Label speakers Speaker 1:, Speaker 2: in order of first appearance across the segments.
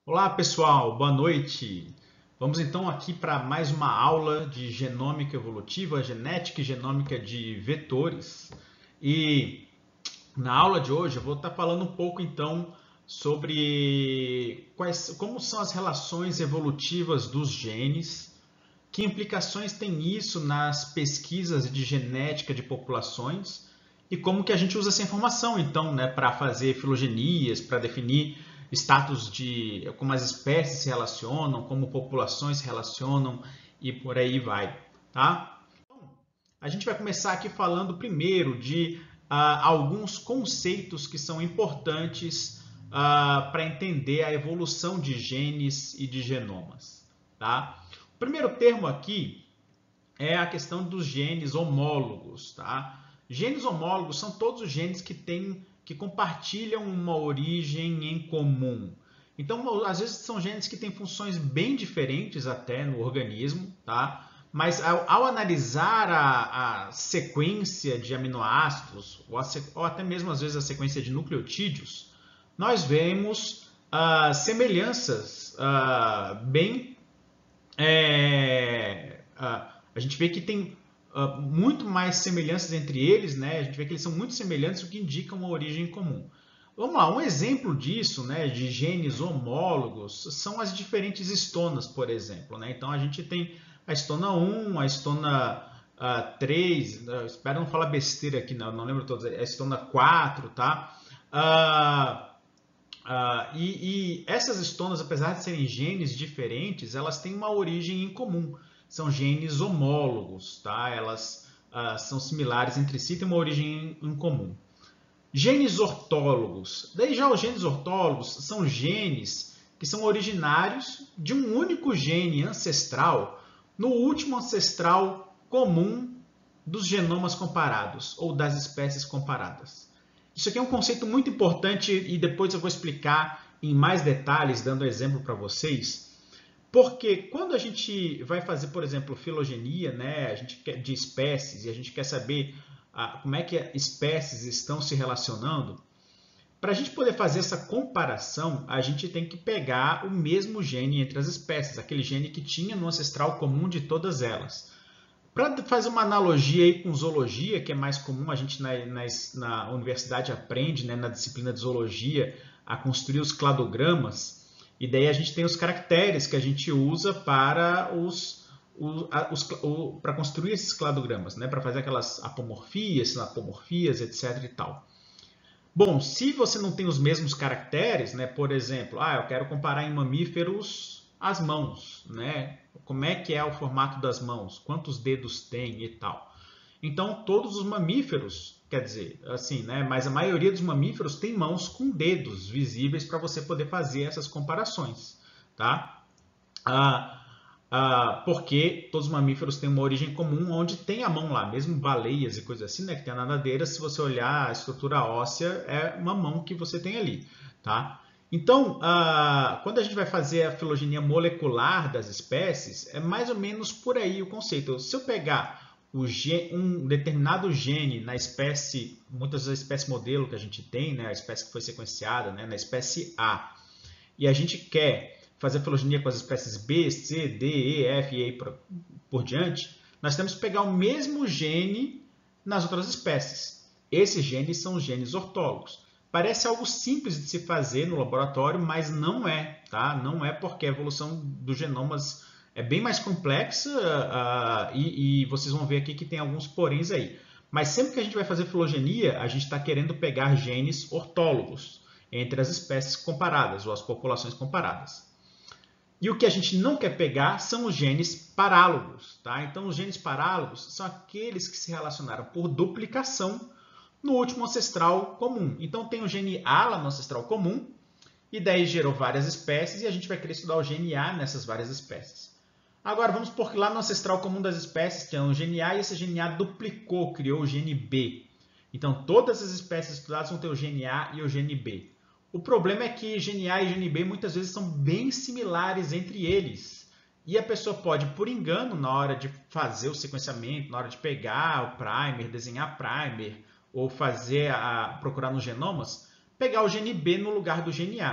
Speaker 1: Olá pessoal, boa noite. Vamos então aqui para mais uma aula de genômica evolutiva, genética e genômica de vetores. E na aula de hoje eu vou estar falando um pouco então sobre como são as relações evolutivas dos genes, que implicações tem isso nas pesquisas de genética de populações e como que a gente usa essa informação, então, né, para fazer filogenias, para definir status de como as espécies se relacionam, como populações se relacionam e por aí vai, tá? A gente vai começar aqui falando primeiro de alguns conceitos que são importantes para entender a evolução de genes e de genomas, tá? O primeiro termo aqui é a questão dos genes homólogos, tá? Genes homólogos são todos os genes que compartilham uma origem em comum. Então, às vezes são genes que têm funções bem diferentes até no organismo, tá? Mas ao analisar a sequência de aminoácidos, ou até mesmo às vezes a sequência de nucleotídeos, nós vemos semelhanças bem a gente vê que tem muito mais semelhanças entre eles, né? A gente vê que eles são muito semelhantes, o que indica uma origem comum. Vamos lá, um exemplo disso, né, de genes homólogos, são as diferentes estonas, por exemplo, né? Então a gente tem a estona 1, a estona 3, espero não falar besteira aqui, não lembro todas, a estona 4, tá? E essas estonas, apesar de serem genes diferentes, elas têm uma origem em comum. São genes homólogos, tá? Elas são similares entre si, têm uma origem em comum. Genes ortólogos. Daí já os genes ortólogos são genes que são originários de um único gene ancestral no último ancestral comum dos genomas comparados ou das espécies comparadas. Isso aqui é um conceito muito importante e depois eu vou explicar em mais detalhes, dando exemplo para vocês. Porque quando a gente vai fazer, por exemplo, filogenia, né, de espécies, e a gente quer saber como é que espécies estão se relacionando, para a gente poder fazer essa comparação, a gente tem que pegar o mesmo gene entre as espécies, aquele gene que tinha no ancestral comum de todas elas. Para fazer uma analogia aí com zoologia, que é mais comum, a gente na universidade aprende, né, na disciplina de zoologia, a construir os cladogramas, e daí a gente tem os caracteres que a gente usa para para construir esses cladogramas, né, para fazer aquelas apomorfias, sinapomorfias, etc. e tal. Bom, se você não tem os mesmos caracteres, né, por exemplo, eu quero comparar em mamíferos as mãos, né? Como é que é o formato das mãos, quantos dedos tem e tal. Então, todos os mamíferos, quer dizer, assim, né? Mas a maioria dos mamíferos tem mãos com dedos visíveis para você poder fazer essas comparações, tá? Porque todos os mamíferos têm uma origem comum onde tem a mão lá, mesmo baleias e coisas assim, né? Que tem a nadadeira, se você olhar a estrutura óssea, é uma mão que você tem ali, tá? Então, quando a gente vai fazer a filogenia molecular das espécies, é mais ou menos por aí o conceito. Se eu pegar um determinado gene na espécie, muitas das espécies modelo que a gente tem, né, a espécie que foi sequenciada, né, na espécie A, e a gente quer fazer a filogenia com as espécies B, C, D, E, F e aí por diante, nós temos que pegar o mesmo gene nas outras espécies. Esses genes são os genes ortólogos. Parece algo simples de se fazer no laboratório, mas não é, tá? Não é porque a evolução dos genomas é bem mais complexa e vocês vão ver aqui que tem alguns poréns aí. Mas sempre que a gente vai fazer filogenia, a gente está querendo pegar genes ortólogos entre as espécies comparadas ou as populações comparadas. E o que a gente não quer pegar são os genes parálogos, tá? Então, os genes parálogos são aqueles que se relacionaram por duplicação no último ancestral comum. Então, tem o gene A lá no ancestral comum, e daí gerou várias espécies, e a gente vai querer estudar o gene A nessas várias espécies. Agora, vamos supor que lá no ancestral comum das espécies tem um gene A, e esse gene A duplicou, criou o gene B. Então, todas as espécies estudadas vão ter o gene A e o gene B. O problema é que gene A e gene B muitas vezes são bem similares entre eles. E a pessoa pode, por engano, na hora de fazer o sequenciamento, na hora de pegar o primer, desenhar primer, ou procurar nos genomas, pegar o gene B no lugar do gene A.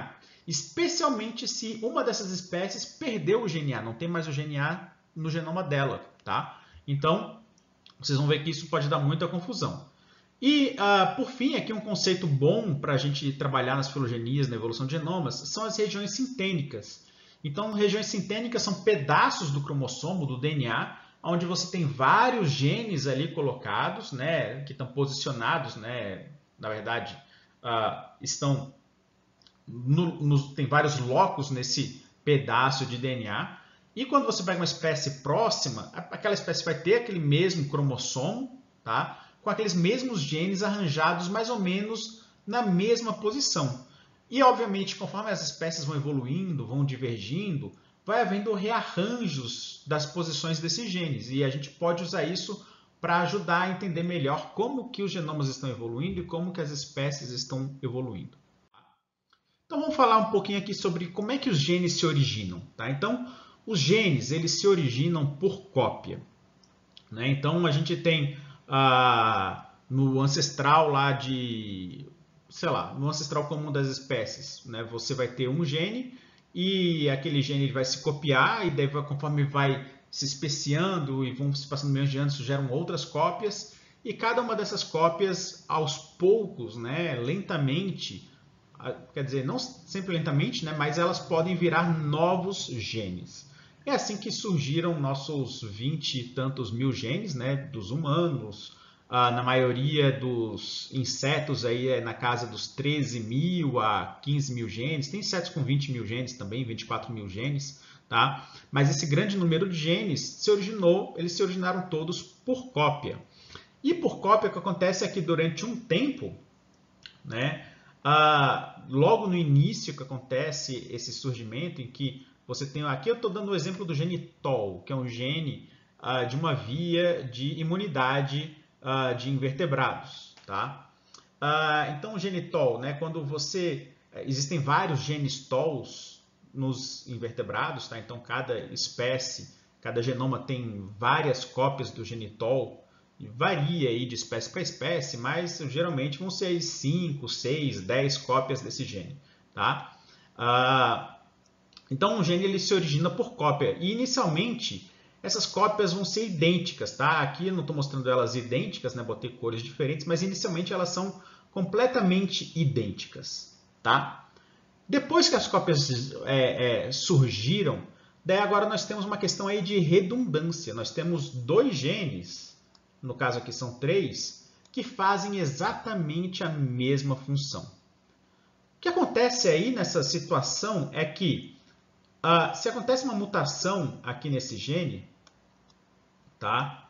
Speaker 1: especialmente se uma dessas espécies perdeu o GNA, não tem mais o GNA no genoma dela, tá? Então, vocês vão ver que isso pode dar muita confusão. E, por fim, aqui um conceito bom para a gente trabalhar nas filogenias, na evolução de genomas, são as regiões sintênicas. Então, regiões sintênicas são pedaços do cromossomo, do DNA, onde você tem vários genes ali colocados, né, que estão posicionados, né, na verdade, estão tem vários locos nesse pedaço de DNA. E quando você pega uma espécie próxima, aquela espécie vai ter aquele mesmo cromossomo, tá? Com aqueles mesmos genes arranjados mais ou menos na mesma posição. E, obviamente, conforme as espécies vão evoluindo, vão divergindo, vai havendo rearranjos das posições desses genes. E a gente pode usar isso para ajudar a entender melhor como que os genomas estão evoluindo e como que as espécies estão evoluindo. Então, vamos falar um pouquinho aqui sobre como é que os genes se originam. Tá? Então, os genes eles se originam por cópia. Né? Então, a gente tem no ancestral lá de, sei lá, no ancestral comum das espécies, né? Você vai ter um gene e aquele gene ele vai se copiar e daí conforme vai se especiando e vão se passando milhões de anos, geram outras cópias e cada uma dessas cópias, aos poucos, né, lentamente, quer dizer, não sempre lentamente, né, mas elas podem virar novos genes. É assim que surgiram nossos 20 e tantos mil genes, né, dos humanos. Na maioria dos insetos aí é na casa dos 13 mil a 15 mil genes. Tem insetos com 20 mil genes também, 24 mil genes. Tá? Mas esse grande número de genes eles se originaram todos por cópia. E por cópia o que acontece é que durante um tempo, né, logo no início que acontece esse surgimento em que você tem, aqui eu estou dando o exemplo do gene TOL, que é um gene de uma via de imunidade de invertebrados. Tá? Então, o gene TOL, né, quando existem vários genes TOLs nos invertebrados, tá? Então cada espécie, cada genoma tem várias cópias do gene TOL, e varia aí de espécie para espécie, mas geralmente vão ser 5, 6, 10 cópias desse gene. Tá? Então, o gene ele se origina por cópia. E, inicialmente, essas cópias vão ser idênticas. Tá? Aqui eu não estou mostrando elas idênticas, né? Botei cores diferentes, mas, inicialmente, elas são completamente idênticas. Tá? Depois que as cópias surgiram, daí agora nós temos uma questão aí de redundância. Nós temos 2 genes, no caso aqui são 3, que fazem exatamente a mesma função. O que acontece aí nessa situação é que se acontece uma mutação aqui nesse gene, tá?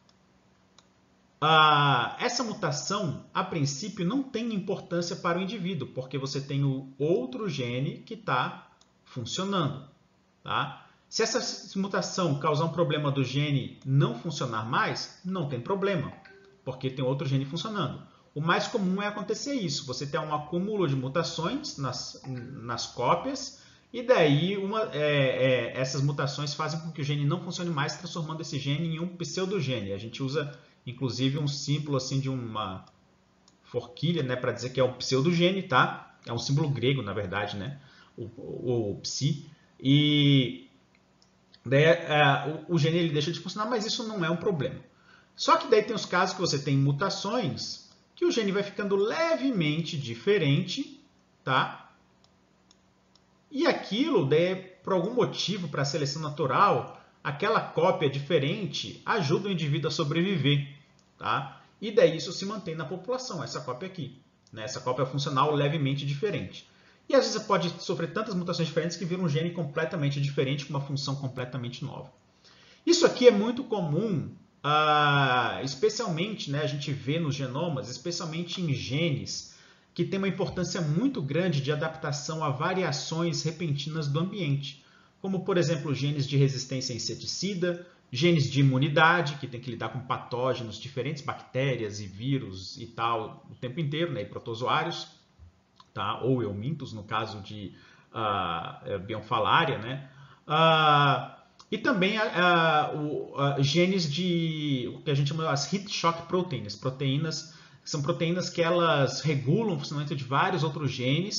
Speaker 1: Essa mutação, a princípio, não tem importância para o indivíduo, porque você tem o outro gene que está funcionando. Tá? Se essa mutação causar um problema do gene não funcionar mais, não tem problema, porque tem outro gene funcionando. O mais comum é acontecer isso, você tem um acúmulo de mutações nas cópias, e daí essas mutações fazem com que o gene não funcione mais, transformando esse gene em um pseudogene. A gente usa, inclusive, um símbolo assim, de uma forquilha, né, para dizer que é um pseudogene. Tá? É um símbolo grego, na verdade, né? o psi. E daí, o gene ele deixa de funcionar, mas isso não é um problema. Só que daí tem os casos que você tem mutações que o gene vai ficando levemente diferente, tá? E aquilo, daí, por algum motivo, para a seleção natural, aquela cópia diferente ajuda o indivíduo a sobreviver. Tá? E daí isso se mantém na população, essa cópia aqui. Né? Essa cópia funcional levemente diferente. E às vezes você pode sofrer tantas mutações diferentes que vira um gene completamente diferente, com uma função completamente nova. Isso aqui é muito comum, especialmente, né, a gente vê nos genomas, especialmente em genes que tem uma importância muito grande de adaptação a variações repentinas do ambiente, como, por exemplo, genes de resistência a inseticida, genes de imunidade, que tem que lidar com patógenos diferentes, bactérias e vírus e tal, o tempo inteiro, né, e protozoários, tá? Ou eumintos, no caso de bionfalária, né? E também genes de o que a gente chama as heat shock proteins, são proteínas que elas regulam o funcionamento de vários outros genes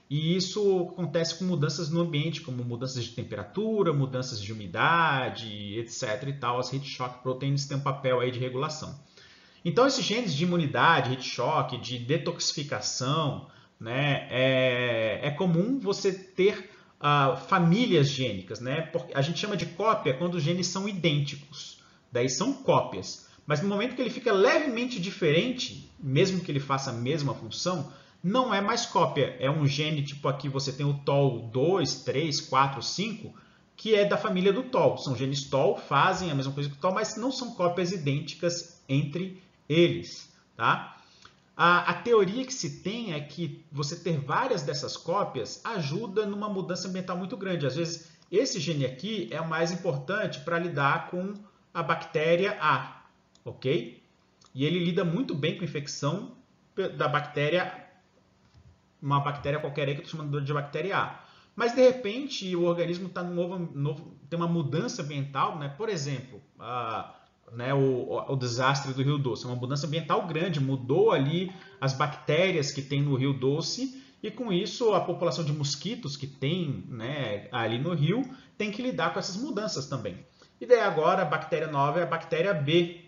Speaker 1: E isso acontece com mudanças no ambiente, como mudanças de temperatura, mudanças de umidade, etc. e tal. As heat shock proteins têm um papel aí de regulação. Então, esses genes de imunidade, heat shock, de detoxificação, né, é comum você ter famílias gênicas, né? Porque a gente chama de cópia quando os genes são idênticos. Daí são cópias. Mas no momento que ele fica levemente diferente, mesmo que ele faça a mesma função, não é mais cópia. É um gene, tipo aqui você tem o TOL2, 3, 4, 5, que é da família do TOL. São genes TOL, fazem a mesma coisa que o TOL, mas não são cópias idênticas entre eles. Tá? A teoria que se tem é que você ter várias dessas cópias ajuda numa mudança ambiental muito grande. Às vezes, esse gene aqui é o mais importante para lidar com a bactéria A, ok? E ele lida muito bem com a infecção da bactéria, uma bactéria qualquer aí que eu estou chamando de bactéria A. Mas, de repente, o organismo está tem uma mudança ambiental, né? Por exemplo, né, o desastre do Rio Doce. É uma mudança ambiental grande, mudou ali as bactérias que tem no Rio Doce e com isso a população de mosquitos que tem, né, ali no rio tem que lidar com essas mudanças também. E daí agora a bactéria nova é a bactéria B.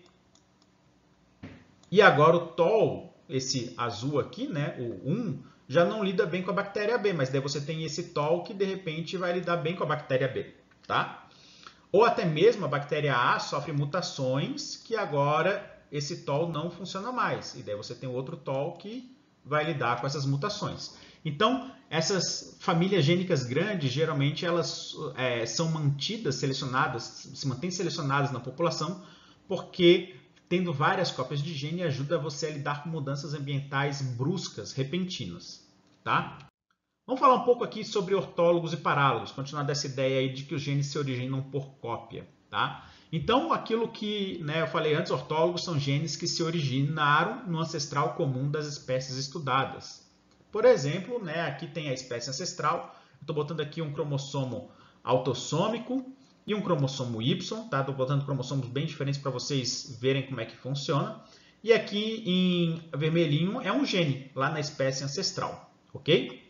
Speaker 1: E agora o TOL, esse azul aqui, né, o 1, já não lida bem com a bactéria B, mas daí você tem esse TOL que de repente vai lidar bem com a bactéria B, tá? Ou até mesmo a bactéria A sofre mutações que agora esse TOL não funciona mais. E daí você tem outro TOL que vai lidar com essas mutações. Então, essas famílias gênicas grandes, geralmente elas são mantidas, selecionadas, se mantêm selecionadas na população, porque tendo várias cópias de gene ajuda você a lidar com mudanças ambientais bruscas, repentinas. Tá? Vamos falar um pouco aqui sobre ortólogos e parálogos, continuar dessa ideia aí de que os genes se originam por cópia. Tá? Então, aquilo que, né, eu falei antes, ortólogos são genes que se originaram no ancestral comum das espécies estudadas. Por exemplo, né, aqui tem a espécie ancestral, estou botando aqui um cromossomo autossômico e um cromossomo Y, tá? Estou botando cromossomos bem diferentes para vocês verem como é que funciona. E aqui em vermelhinho é um gene, lá na espécie ancestral, ok?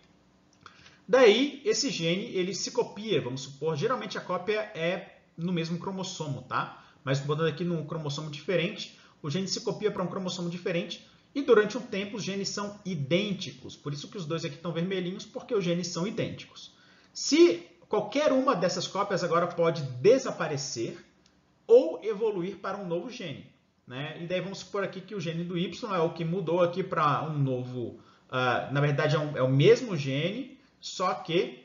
Speaker 1: Daí, esse gene, ele se copia, vamos supor, geralmente a cópia é no mesmo cromossomo, tá? Mas botando aqui num cromossomo diferente, o gene se copia para um cromossomo diferente e durante um tempo os genes são idênticos. Por isso que os dois aqui estão vermelhinhos, porque os genes são idênticos. Se qualquer uma dessas cópias agora pode desaparecer ou evoluir para um novo gene, né? E daí vamos supor aqui que o gene do Y é o que mudou aqui para um novo... na verdade é o mesmo gene, só que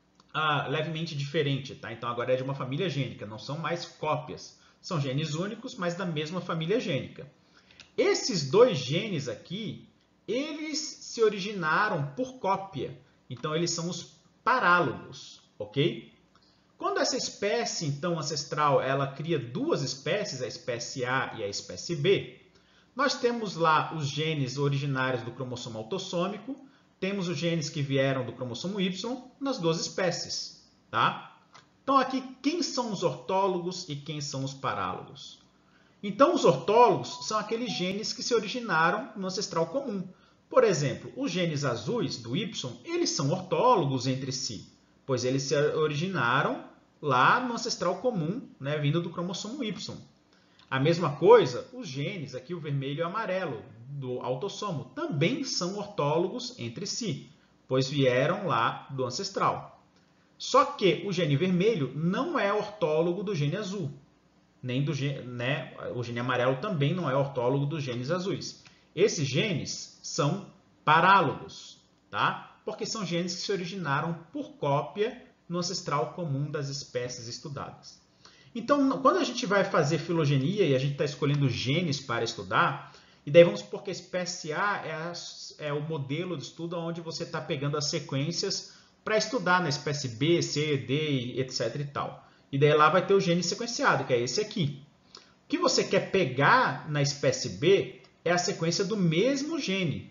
Speaker 1: levemente diferente, tá? Então agora é de uma família gênica, não são mais cópias. São genes únicos, mas da mesma família gênica. Esses dois genes aqui, eles se originaram por cópia. Então eles são os parálogos, ok? Quando essa espécie, então, ancestral, ela cria duas espécies, a espécie A e a espécie B, nós temos lá os genes originários do cromossomo autossômico, temos os genes que vieram do cromossomo Y nas duas espécies. Tá? Então, aqui, quem são os ortólogos e quem são os parálogos? Então, os ortólogos são aqueles genes que se originaram no ancestral comum. Por exemplo, os genes azuis do Y, eles são ortólogos entre si, pois eles se originaram lá no ancestral comum, né, vindo do cromossomo Y. A mesma coisa, os genes, aqui o vermelho e o amarelo, do autossomo, também são ortólogos entre si, pois vieram lá do ancestral. Só que o gene vermelho não é ortólogo do gene azul, nem do né, o gene amarelo também não é ortólogo dos genes azuis. Esses genes são parálogos, tá? Porque são genes que se originaram por cópia no ancestral comum das espécies estudadas. Então, quando a gente vai fazer filogenia e a gente está escolhendo genes para estudar, e daí vamos supor que a espécie A é o modelo de estudo onde você está pegando as sequências para estudar na espécie B, C, D, etc. e tal. E daí lá vai ter o gene sequenciado, que é esse aqui. O que você quer pegar na espécie B é a sequência do mesmo gene,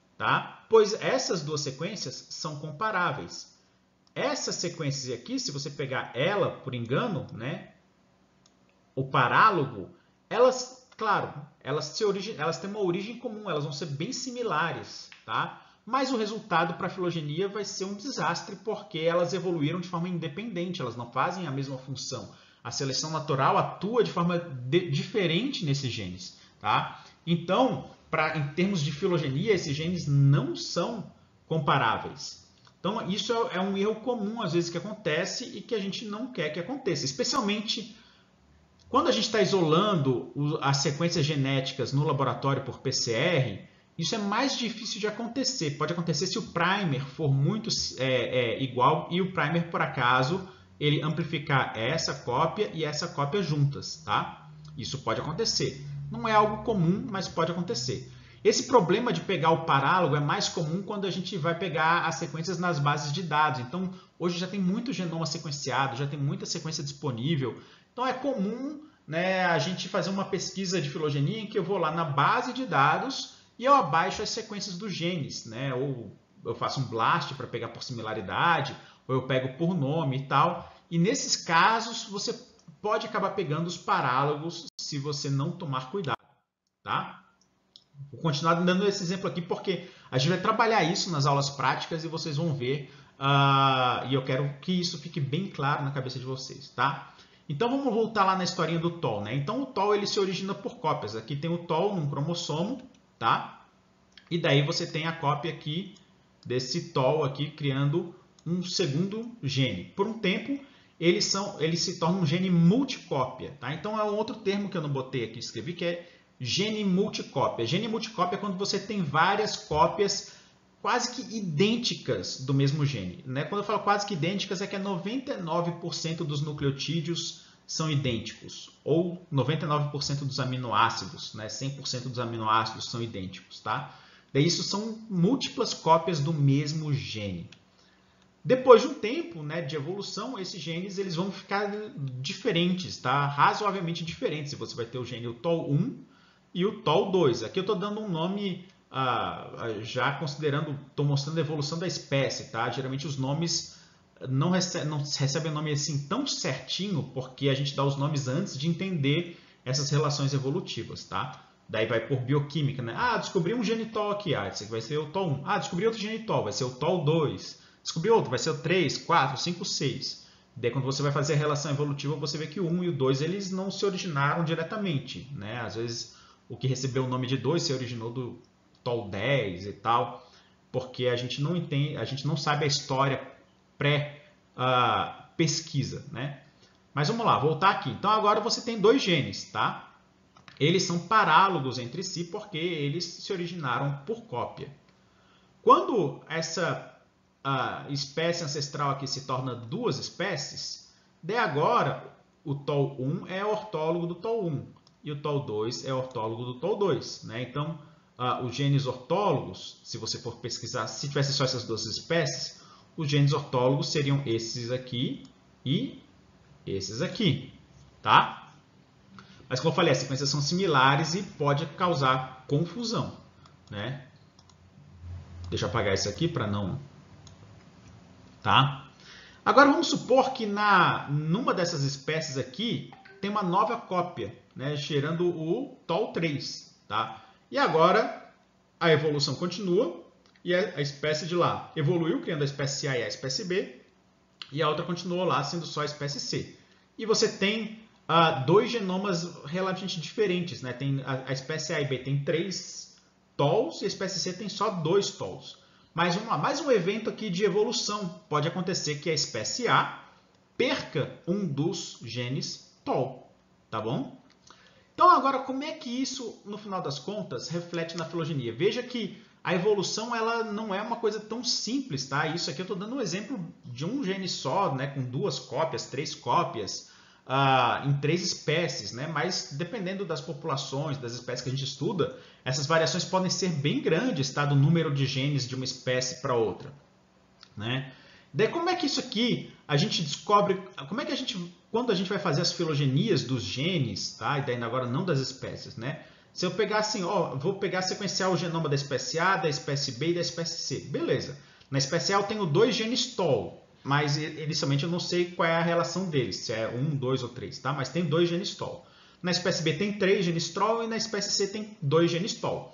Speaker 1: tá? Pois essas duas sequências são comparáveis. Essas sequências aqui, se você pegar ela por engano, né, o parálogo, elas, claro, elas têm uma origem comum, elas vão ser bem similares, tá? mas o resultado para a filogenia vai ser um desastre, porque elas evoluíram de forma independente, elas não fazem a mesma função. A seleção natural atua de forma diferente nesses genes. Tá? Então, em termos de filogenia, esses genes não são comparáveis. Então, isso é um erro comum, às vezes, que acontece e que a gente não quer que aconteça, especialmente quando a gente está isolando as sequências genéticas no laboratório por PCR. Isso é mais difícil de acontecer. Pode acontecer se o primer for muito igual e o primer, por acaso, ele amplificar essa cópia e essa cópia juntas. Tá? Isso pode acontecer. Não é algo comum, mas pode acontecer. Esse problema de pegar o parálogo é mais comum quando a gente vai pegar as sequências nas bases de dados. Então, hoje já tem muito genoma sequenciado, já tem muita sequência disponível. Então, é comum, né, a gente fazer uma pesquisa de filogenia em que eu vou lá na base de dados e eu abaixo as sequências dos genes, né? Ou eu faço um blast para pegar por similaridade, ou eu pego por nome e tal. E nesses casos, você pode acabar pegando os parálogos se você não tomar cuidado. Tá? Vou continuar dando esse exemplo aqui porque a gente vai trabalhar isso nas aulas práticas e vocês vão ver. E eu quero que isso fique bem claro na cabeça de vocês. Tá? Então vamos voltar lá na historinha do TOL. Né? Então o TOL ele se origina por cópias. Aqui tem o TOL num cromossomo. Tá? E daí você tem a cópia aqui desse TOL aqui criando um segundo gene. Por um tempo eles se tornam um gene multicópia. Tá? Então é um outro termo que eu não botei aqui, escrevi, que é gene multicópia. Gene multicópia é quando você tem várias cópias quase que idênticas do mesmo gene. Né? Quando eu falo quase que idênticas, é que 99% dos nucleotídeos são idênticos, ou 99% dos aminoácidos, né? 100% dos aminoácidos são idênticos. Tá? Daí isso são múltiplas cópias do mesmo gene. Depois de um tempo, né, de evolução, esses genes eles vão ficar diferentes, tá? Razoavelmente diferentes. Você vai ter o gene TOL1 e o TOL2. Aqui eu estou dando um nome já considerando, estou mostrando a evolução da espécie. Tá? Geralmente os nomes não recebem nome assim tão certinho, porque a gente dá os nomes antes de entender essas relações evolutivas. Tá? Daí vai por bioquímica. Né? Descobri um gene TOL aqui. Esse aqui vai ser o TOL1. Descobri outro gene TOL, vai ser o TOL2. Descobrir outro, vai ser o 3, 4, 5, 6. Daí, quando você vai fazer a relação evolutiva, você vê que o 1 e o 2 eles não se originaram diretamente. Né? Às vezes, o que recebeu o nome de 2 se originou do TOL 10 e tal, porque a gente não entende, a gente não sabe a história pré-pesquisa. Né? Mas vamos lá, voltar aqui. Então, agora você tem dois genes. Tá? Eles são parálogos entre si porque eles se originaram por cópia. Quando essa a espécie ancestral aqui se torna duas espécies, de agora o TOL1 é ortólogo do TOL1 e o TOL2 é ortólogo do TOL2. Né? Então, os genes ortólogos, se você for pesquisar, se tivesse só essas duas espécies, os genes ortólogos seriam esses aqui e esses aqui. Tá? Mas como eu falei, as sequências são similares e pode causar confusão. Né? Deixa eu apagar isso aqui para não... Tá? Agora vamos supor que numa dessas espécies aqui tem uma nova cópia, né, gerando o TOL3. Tá? E agora a evolução continua e a espécie de lá evoluiu, criando a espécie A e a espécie B, e a outra continuou lá, sendo só a espécie C. E você tem dois genomas relativamente diferentes. Né? Tem a espécie A e B tem 3 TOLs e a espécie C tem só 2 TOLs. Mas vamos lá, mais um evento aqui de evolução. Pode acontecer que a espécie A perca um dos genes TOL. Tá bom? Então, agora, como é que isso, no final das contas, reflete na filogenia? Veja que a evolução ela não é uma coisa tão simples. Tá? Isso aqui eu estou dando um exemplo de um gene só, né, com 2 cópias, 3 cópias, em 3 espécies. Né? Mas, dependendo das populações, das espécies que a gente estuda, essas variações podem ser bem grandes, tá? Do número de genes de uma espécie para outra. Né? Daí, como é que isso aqui a gente descobre? Como é que quando a gente vai fazer as filogenias dos genes, tá? E daí agora não das espécies, né? Se eu pegar assim, vou sequenciar o genoma da espécie A, da espécie B e da espécie C. Beleza. Na espécie A eu tenho 2 genes TOL, mas inicialmente eu não sei qual é a relação deles, se é 1, 2 ou 3, tá? Mas tem 2 genes TOL. Na espécie B tem 3 genes TOL e na espécie C tem 2 genes TOL.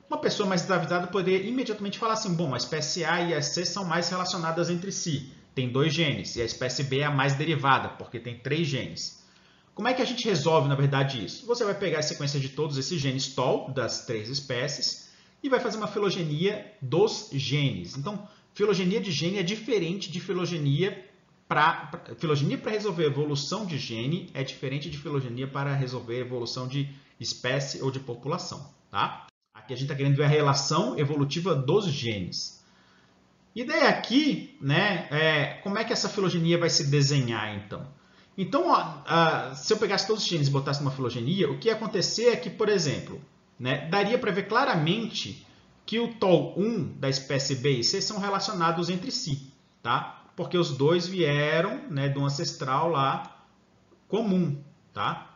Speaker 1: Uma pessoa mais desavisada poderia imediatamente falar assim, bom, a espécie A e a C são mais relacionadas entre si, tem 2 genes, e a espécie B é a mais derivada, porque tem 3 genes. Como é que a gente resolve, na verdade, isso? Você vai pegar a sequência de todos esses genes TOL, das 3 espécies, e vai fazer uma filogenia dos genes. Então, filogenia de gene é diferente de filogenia para resolver a evolução de gene, é diferente de filogenia para resolver a evolução de espécie ou de população. Tá? Aqui a gente está querendo ver a relação evolutiva dos genes. E daí aqui, né, como é que essa filogenia vai se desenhar, então? Então, se eu pegasse todos os genes e botasse numa filogenia, o que ia acontecer é que, por exemplo, né, daria para ver claramente que o TOL1 da espécie B e C são relacionados entre si, tá? Porque os dois vieram, né, de um ancestral lá comum, tá?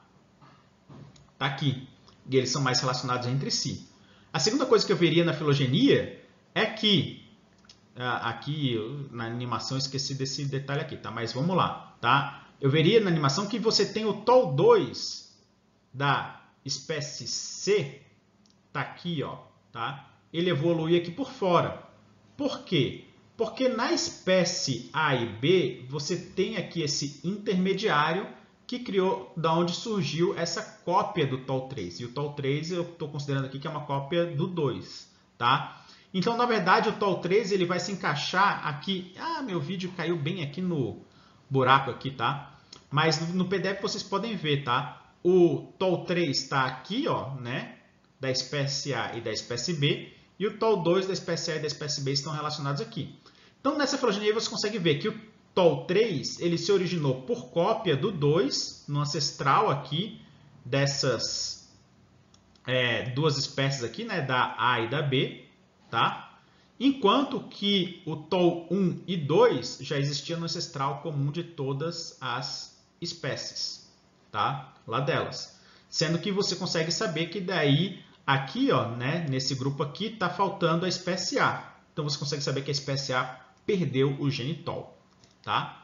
Speaker 1: Tá aqui. E eles são mais relacionados entre si. A segunda coisa que eu veria na filogenia é que, aqui na animação eu esqueci desse detalhe aqui, tá? Mas vamos lá, tá? Eu veria na animação que você tem o TOL2 da espécie C, tá aqui, ó, tá? Ele evolui aqui por fora. Por quê? Porque na espécie A e B, você tem aqui esse intermediário que criou da onde surgiu essa cópia do TOL3. E o TOL3 eu estou considerando aqui que é uma cópia do 2, tá? Então, na verdade, o TOL3 ele vai se encaixar aqui. Ah, meu vídeo caiu bem aqui no buraco aqui, tá? Mas no PDF vocês podem ver, tá? O TOL3 está aqui, ó, né? Da espécie A e da espécie B. E o TOL2 da espécie A e da espécie B estão relacionados aqui. Então, nessa filogenia você consegue ver que o TOL3 ele se originou por cópia do 2, no ancestral aqui, dessas duas espécies aqui, né? Da A e da B, tá? Enquanto que o TOL1 e 2 já existia no ancestral comum de todas as espécies, tá? Lá delas. Sendo que você consegue saber que daí, aqui, ó, né, nesse grupo aqui, está faltando a espécie A. Então, você consegue saber que a espécie A perdeu o gene TOL, tá?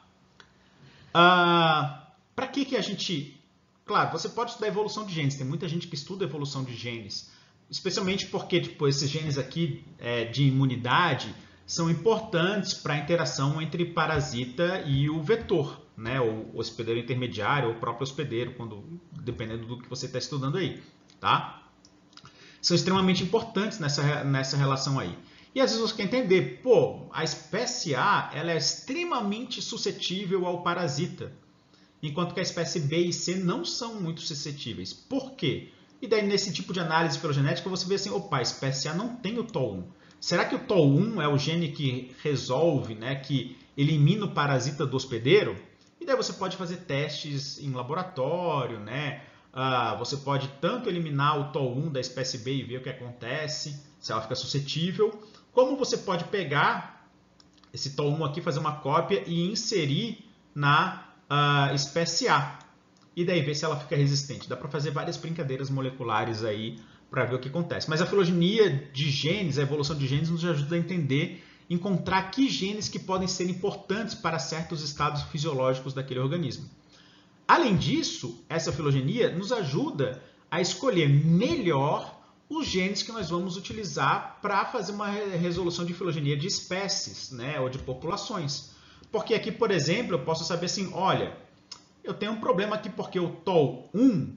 Speaker 1: Para que a gente... Claro, você pode estudar evolução de genes. Tem muita gente que estuda evolução de genes. Especialmente porque tipo, esses genes aqui de imunidade são importantes para a interação entre parasita e o vetor, né? O hospedeiro intermediário ou o próprio hospedeiro, dependendo do que você está estudando aí, tá? São extremamente importantes nessa relação aí. E às vezes você quer entender, pô, a espécie A ela é extremamente suscetível ao parasita, enquanto que a espécie B e C não são muito suscetíveis. Por quê? E daí, nesse tipo de análise filogenética, você vê assim, opa, a espécie A não tem o TOL1. Será que o TOL1 é o gene que resolve, né, que elimina o parasita do hospedeiro? E daí você pode fazer testes em laboratório, né? Você pode tanto eliminar o TOL1 da espécie B e ver o que acontece, se ela fica suscetível, como você pode pegar esse TOL1 aqui, fazer uma cópia e inserir na espécie A. E daí ver se ela fica resistente. Dá para fazer várias brincadeiras moleculares aí para ver o que acontece. Mas a filogenia de genes, a evolução de genes, nos ajuda a entender, encontrar que genes que podem ser importantes para certos estados fisiológicos daquele organismo. Além disso, essa filogenia nos ajuda a escolher melhor os genes que nós vamos utilizar para fazer uma resolução de filogenia de espécies, né, ou de populações. Porque aqui, por exemplo, eu posso saber assim, olha, eu tenho um problema aqui porque o TOL1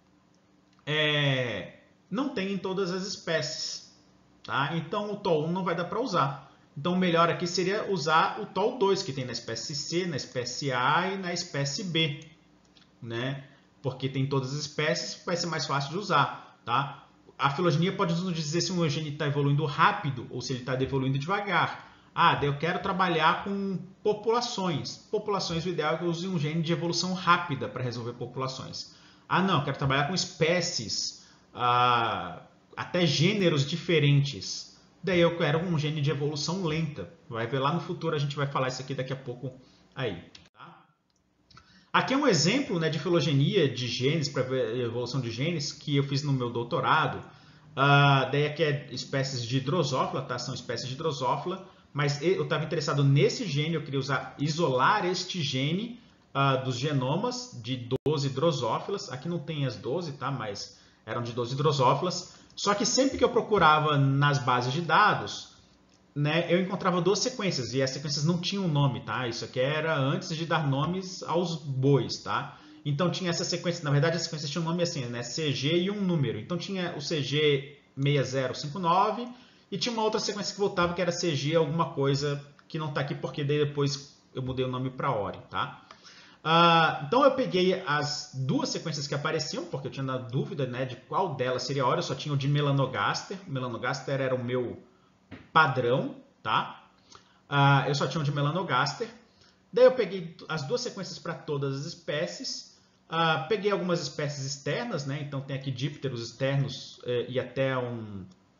Speaker 1: não tem em todas as espécies, tá? Então o TOL1 não vai dar para usar. Então o melhor aqui seria usar o TOL2 que tem na espécie C, na espécie A e na espécie B, né? Porque tem todas as espécies, vai ser mais fácil de usar, tá? A filogenia pode nos dizer se um gene está evoluindo rápido ou se ele está evoluindo devagar. Daí eu quero trabalhar com populações. Populações, o ideal é que eu use um gene de evolução rápida para resolver populações. Não, eu quero trabalhar com espécies, até gêneros diferentes. Daí eu quero um gene de evolução lenta. Vai ver lá no futuro, a gente vai falar isso aqui daqui a pouco aí. Tá? Aqui é um exemplo, né, de filogenia de genes, para ver evolução de genes, que eu fiz no meu doutorado. Daí aqui é espécies de Drosophila, tá? São espécies de Drosophila. Mas eu estava interessado nesse gene, eu queria isolar este gene dos genomas de 12 drosófilas. Aqui não tem as 12, tá? Mas eram de 12 drosófilas. Só que sempre que eu procurava nas bases de dados, né, eu encontrava duas sequências, e as sequências não tinham nome, tá? Isso aqui era antes de dar nomes aos bois, tá? Então tinha essa sequência, na verdade a sequência tinha um nome assim, né? CG e um número. Então tinha o CG 6059 e tinha uma outra sequência que voltava que era CG alguma coisa que não está aqui porque daí depois eu mudei o nome para ORI, tá? Então eu peguei as duas sequências que apareciam, porque eu tinha na dúvida, né, de qual delas seria a ORI. Eu só tinha o de Melanogaster. Melanogaster era o meu padrão, tá? Eu só tinha o de Melanogaster. Daí eu peguei as duas sequências para todas as espécies. Peguei algumas espécies externas, né? Então tem aqui dípteros externos e até um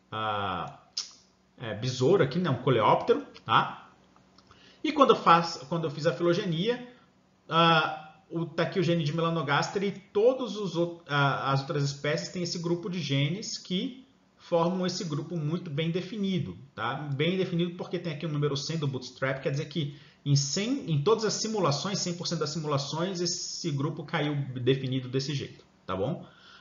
Speaker 1: besouro aqui, né? Um coleóptero, tá? E quando eu fiz a filogenia, tá aqui o gene de Melanogaster e todas as outras espécies têm esse grupo de genes que formam esse grupo muito bem definido, tá? Bem definido porque tem aqui o número 100 do Bootstrap, quer dizer que em todas as simulações, 100% das simulações, esse grupo caiu definido desse jeito, tá bom?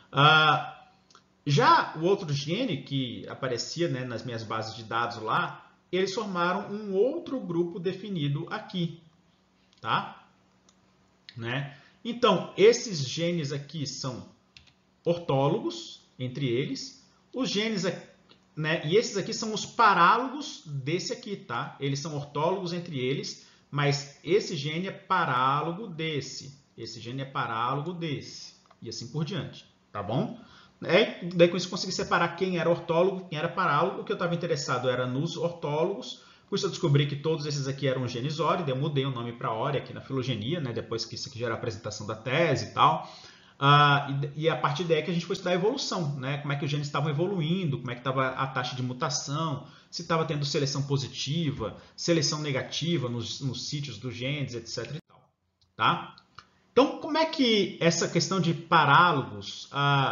Speaker 1: Já o outro gene que aparecia, né, nas minhas bases de dados lá, eles formaram um outro grupo definido aqui, tá? Né? Então, esses genes aqui são ortólogos entre eles. Os genes, né, e esses aqui são os parálogos desse aqui, tá? Eles são ortólogos entre eles, mas esse gene é parálogo desse. Esse gene é parálogo desse. E assim por diante, tá bom? Daí com isso eu consegui separar quem era ortólogo, quem era parálogo. O que eu estava interessado era nos ortólogos. Com isso eu descobri que todos esses aqui eram genes ORI. Daí eu mudei o nome para ORI aqui na filogenia, né? Depois que isso aqui já era a apresentação da tese e tal. E a partir daí que a gente foi estudar a evolução, né? Como é que os genes estavam evoluindo, como é que estava a taxa de mutação, se estava tendo seleção positiva, seleção negativa nos sítios dos genes, etc. E tal, tá? Então, como é que essa questão de parálogos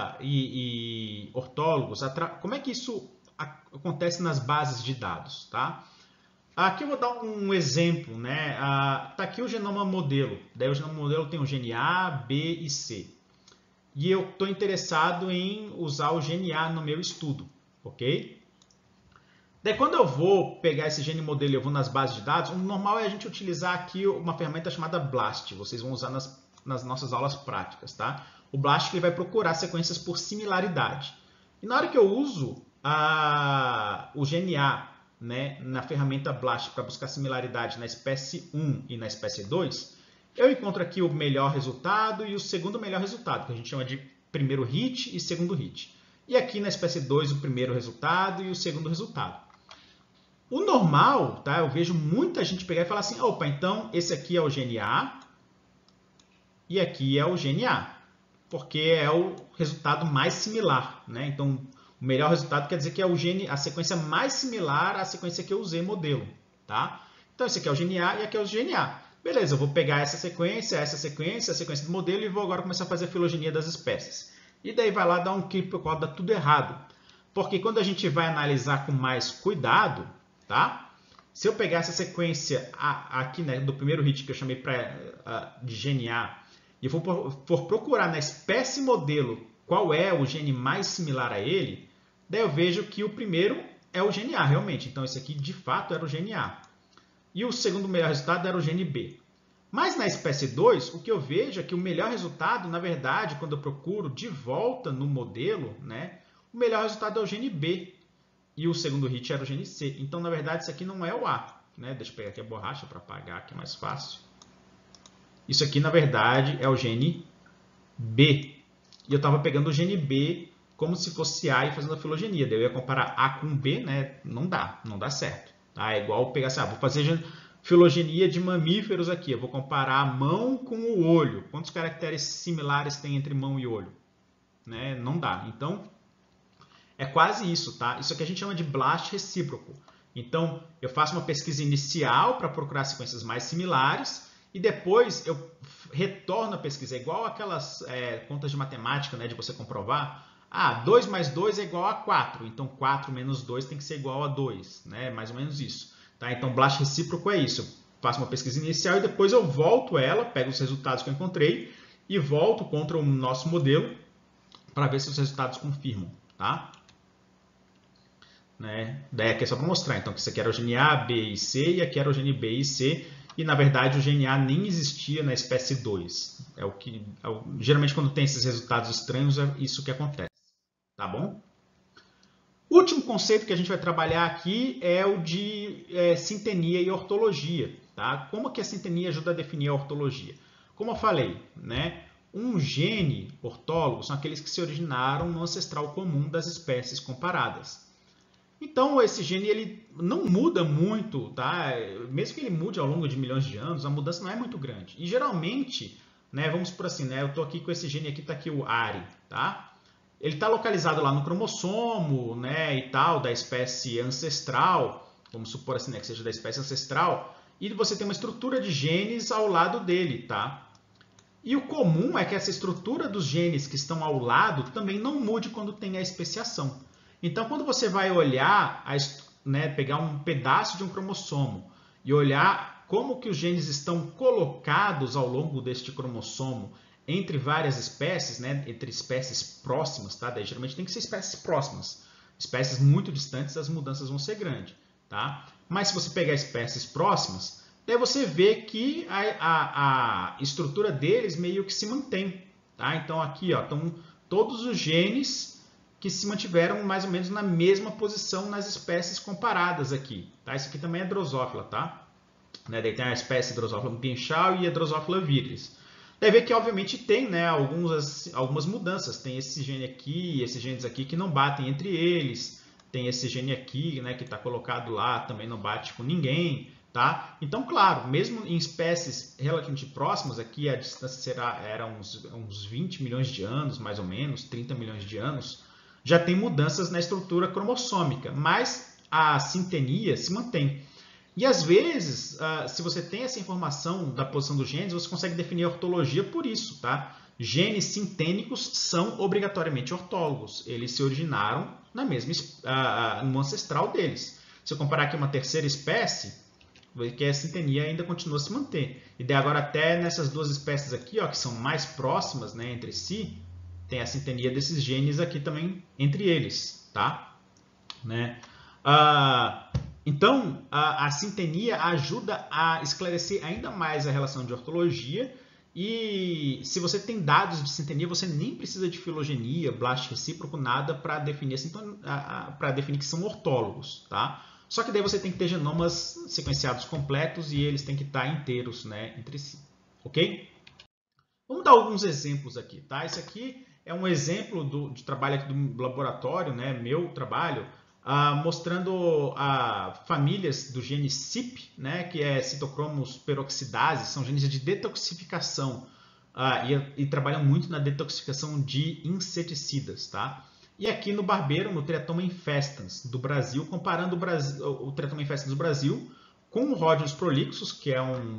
Speaker 1: e ortólogos, como é que isso acontece nas bases de dados, tá? Aqui eu vou dar um exemplo, né? Tá aqui o genoma modelo. Daí o genoma modelo tem o gene A, B e C. E eu estou interessado em usar o gene A no meu estudo, ok? Daí quando eu vou pegar esse gene modelo e eu vou nas bases de dados, o normal é a gente utilizar aqui uma ferramenta chamada BLAST. Vocês vão usar nas nossas aulas práticas, tá? O BLAST ele vai procurar sequências por similaridade. E na hora que eu uso o gene A, né, na ferramenta BLAST para buscar similaridade na espécie 1 e na espécie 2, eu encontro aqui o melhor resultado e o segundo melhor resultado, que a gente chama de primeiro hit e segundo hit. E aqui na espécie 2 o primeiro resultado e o segundo resultado. O normal, tá? Eu vejo muita gente pegar e falar assim, opa, então esse aqui é o gene A e aqui é o gene A, porque é o resultado mais similar, né? Então, o melhor resultado quer dizer que é a sequência mais similar à sequência que eu usei modelo, tá? Então, esse aqui é o gene A e aqui é o gene A. Beleza, eu vou pegar essa sequência, a sequência do modelo e vou agora começar a fazer a filogenia das espécies. E daí vai lá dar um clique para o código, dá tudo errado. Porque quando a gente vai analisar com mais cuidado, tá? Se eu pegar essa sequência aqui, né, do primeiro hit que eu chamei de gene A e for procurar na espécie modelo qual é o gene mais similar a ele, daí eu vejo que o primeiro é o gene A, realmente. Então, esse aqui, de fato, era o gene A. E o segundo melhor resultado era o gene B. Mas na espécie 2, o que eu vejo é que o melhor resultado, na verdade, quando eu procuro de volta no modelo, né, o melhor resultado é o gene B. E o segundo hit era o gene C. Então, na verdade, isso aqui não é o A, né? Deixa eu pegar aqui a borracha para apagar, que é mais fácil. Isso aqui, na verdade, é o gene B. E eu estava pegando o gene B como se fosse A e fazendo a filogenia. Daí eu ia comparar A com B, né? Não dá certo. Tá? É igual pegar assim, vou fazer filogenia de mamíferos aqui. Eu vou comparar a mão com o olho. Quantos caracteres similares tem entre mão e olho? Né? Não dá. Então, é quase isso, tá? Isso aqui a gente chama de BLAST recíproco. Então, eu faço uma pesquisa inicial para procurar sequências mais similares e depois eu retorno a pesquisa. É igual aquelas contas de matemática, né, de você comprovar. 2 mais 2 é igual a 4. Então, 4 menos 2 tem que ser igual a 2. Né? Mais ou menos isso. Tá? Então, BLAST recíproco é isso. Eu faço uma pesquisa inicial e depois eu volto ela, pego os resultados que eu encontrei e volto contra o nosso modelo para ver se os resultados confirmam. Tá? né? Daí aqui é só para mostrar, então, que isso aqui era o gene A, B e C, e aqui era o gene B e C, e na verdade o gene A nem existia na espécie 2. Geralmente quando tem esses resultados estranhos, é isso que acontece, tá bom? O último conceito que a gente vai trabalhar aqui é o de sintenia e ortologia, tá? Como que a sintenia ajuda a definir a ortologia? Como eu falei, né? Um gene ortólogo são aqueles que se originaram no ancestral comum das espécies comparadas. Então, esse gene ele não muda muito, tá? Mesmo que ele mude ao longo de milhões de anos, a mudança não é muito grande. E geralmente, né, vamos por assim, né, eu estou aqui com esse gene aqui, está aqui o ARI, tá? Ele está localizado lá no cromossomo, né, e tal, da espécie ancestral, vamos supor assim, né, que seja da espécie ancestral, e você tem uma estrutura de genes ao lado dele, tá? E o comum é que essa estrutura dos genes que estão ao lado também não mude quando tem a especiação. Então, quando você vai olhar, né, pegar um pedaço de um cromossomo e olhar como que os genes estão colocados ao longo deste cromossomo entre várias espécies, né, entre espécies próximas, tá? Daí, geralmente tem que ser espécies próximas. Espécies muito distantes, as mudanças vão ser grandes, tá? Mas se você pegar espécies próximas, daí você vê que a estrutura deles meio que se mantém, tá? Então aqui, ó, estão todos os genes que se mantiveram mais ou menos na mesma posição nas espécies comparadas aqui, tá? Isso aqui também é Drosophila, tá? Né? Daí tem a espécie Drosophila pinchal e a Drosophila viridis. Daí vê que obviamente tem, né, algumas mudanças. Tem esse gene aqui e esses genes aqui que não batem entre eles. Tem esse gene aqui, né, que está colocado lá, também não bate com ninguém. Tá? Então, claro, mesmo em espécies relativamente próximas, aqui a distância era uns 20 milhões de anos, mais ou menos, 30 milhões de anos, já tem mudanças na estrutura cromossômica, mas a sintenia se mantém. E às vezes, se você tem essa informação da posição dos genes, você consegue definir a ortologia por isso. Tá? Genes sintênicos são obrigatoriamente ortólogos, eles se originaram na mesma, no ancestral deles. Se eu comparar aqui uma terceira espécie, que a sintenia ainda continua a se manter. E daí agora até nessas duas espécies aqui, ó, que são mais próximas, né, entre si, tem a sintenia desses genes aqui também entre eles, tá? Né? Então, a sintenia ajuda a esclarecer ainda mais a relação de ortologia. E se você tem dados de sintenia, você nem precisa de filogenia, blast recíproco, nada para definir que são ortólogos, tá? Só que daí você tem que ter genomas sequenciados completos e eles têm que estar inteiros, né, entre si, ok? Vamos dar alguns exemplos aqui, tá? Esse aqui é um exemplo de trabalho aqui do laboratório, né, meu trabalho, mostrando famílias do gene CYP, né, que é citocromos peroxidase, são genes de detoxificação e trabalham muito na detoxificação de inseticidas, tá? E aqui no barbeiro, no Triatoma infestans do Brasil, comparando o Triatoma infestans do Brasil com o Rhodius prolixus, que é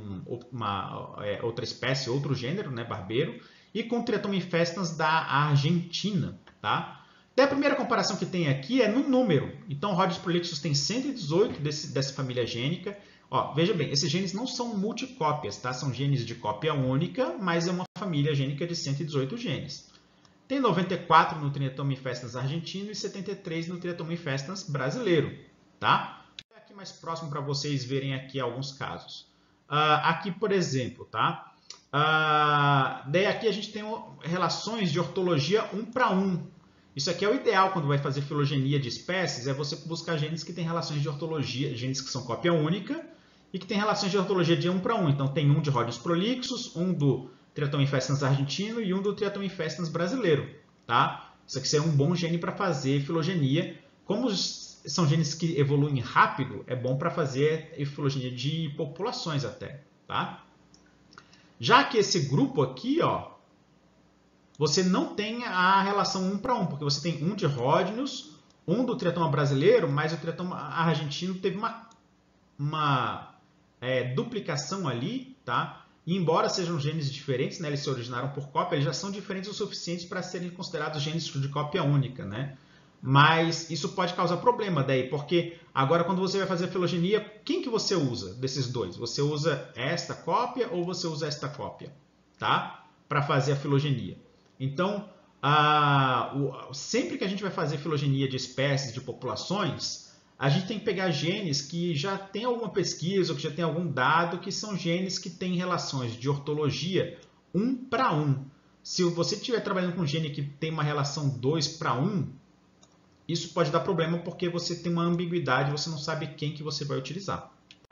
Speaker 1: outra espécie, outro gênero, né, barbeiro, e com o Triatoma infestans da Argentina. Tá? Daí a primeira comparação que tem aqui é no número. Então, o Rhodius prolixus tem 118 dessa família gênica. Ó, veja bem, esses genes não são multicópias, tá? São genes de cópia única, mas é uma família gênica de 118 genes. Tem 94 no Triatoma infestans argentino e 73 no Triatoma infestans brasileiro. Tá? Aqui mais próximo para vocês verem aqui alguns casos. Aqui, por exemplo, tá? Daí aqui a gente tem relações de ortologia 1 para 1. Isso aqui é o ideal quando vai fazer filogenia de espécies, é você buscar genes que têm relações de ortologia, genes que são cópia única e que têm relações de ortologia de 1 para 1. Então tem um de Rhodius prolixus, um do Triatoma infestans argentino e um do Triatoma infestans brasileiro. Tá? Isso aqui seria um bom gene para fazer filogenia. Como são genes que evoluem rápido, é bom para fazer filogenia de populações até. Tá? Já que esse grupo aqui, ó, você não tem a relação 1 para 1, porque você tem um de Rhodius, um do Triatoma brasileiro, mas o Triatoma argentino teve uma duplicação ali, tá? E embora sejam genes diferentes, né, eles se originaram por cópia, eles já são diferentes o suficiente para serem considerados genes de cópia única, né? Mas isso pode causar problema daí, porque agora quando você vai fazer a filogenia, quem que você usa desses dois? Você usa esta cópia ou você usa esta cópia, tá? Para fazer a filogenia. Então, sempre que a gente vai fazer filogenia de espécies, de populações, a gente tem que pegar genes que já tem alguma pesquisa ou que já tem algum dado, que são genes que têm relações de ortologia 1 para 1. Se você estiver trabalhando com um gene que tem uma relação 2 para 1, isso pode dar problema porque você tem uma ambiguidade, você não sabe quem que você vai utilizar.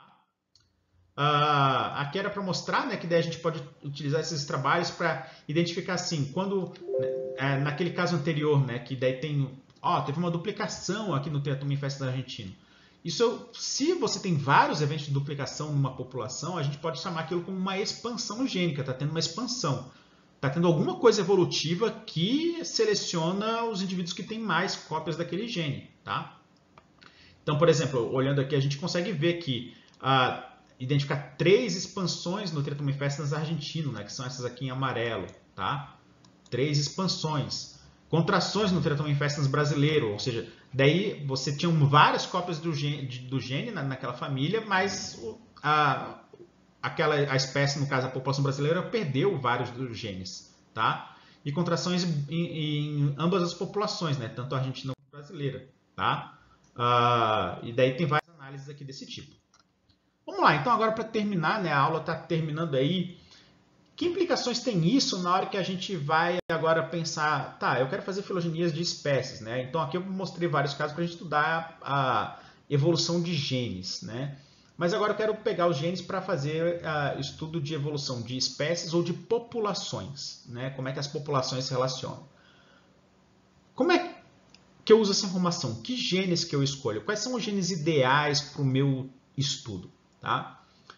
Speaker 1: Aqui era para mostrar, né, que daí a gente pode utilizar esses trabalhos para identificar assim, quando naquele caso anterior, né, que daí teve uma duplicação aqui no Teratoma infestas argentino. Isso, se você tem vários eventos de duplicação numa população, a gente pode chamar aquilo como uma expansão gênica, está tendo uma expansão. Está tendo alguma coisa evolutiva que seleciona os indivíduos que têm mais cópias daquele gene. Tá? Então, por exemplo, olhando aqui, a gente consegue ver que identificar 3 expansões no Teratoma infestas argentino, né, que são essas aqui em amarelo. Tá? 3 expansões. Contrações no Teratoma infestas brasileiro, ou seja, daí você tinha várias cópias do gene naquela família, mas a espécie, no caso a população brasileira, perdeu vários dos genes. Tá? E contrações em ambas as populações, né, tanto a argentina quanto a brasileira. Tá? E daí tem várias análises aqui desse tipo. Vamos lá, então agora para terminar, né, a aula está terminando aí. Que implicações tem isso na hora que a gente vai agora pensar, tá, eu quero fazer filogenias de espécies, né? Então aqui eu mostrei vários casos para a gente estudar a evolução de genes, né? Mas agora eu quero pegar os genes para fazer estudo de evolução de espécies ou de populações, né? Como é que as populações se relacionam. Como é que eu uso essa informação? Que genes que eu escolho? Quais são os genes ideais para o meu estudo? Tá?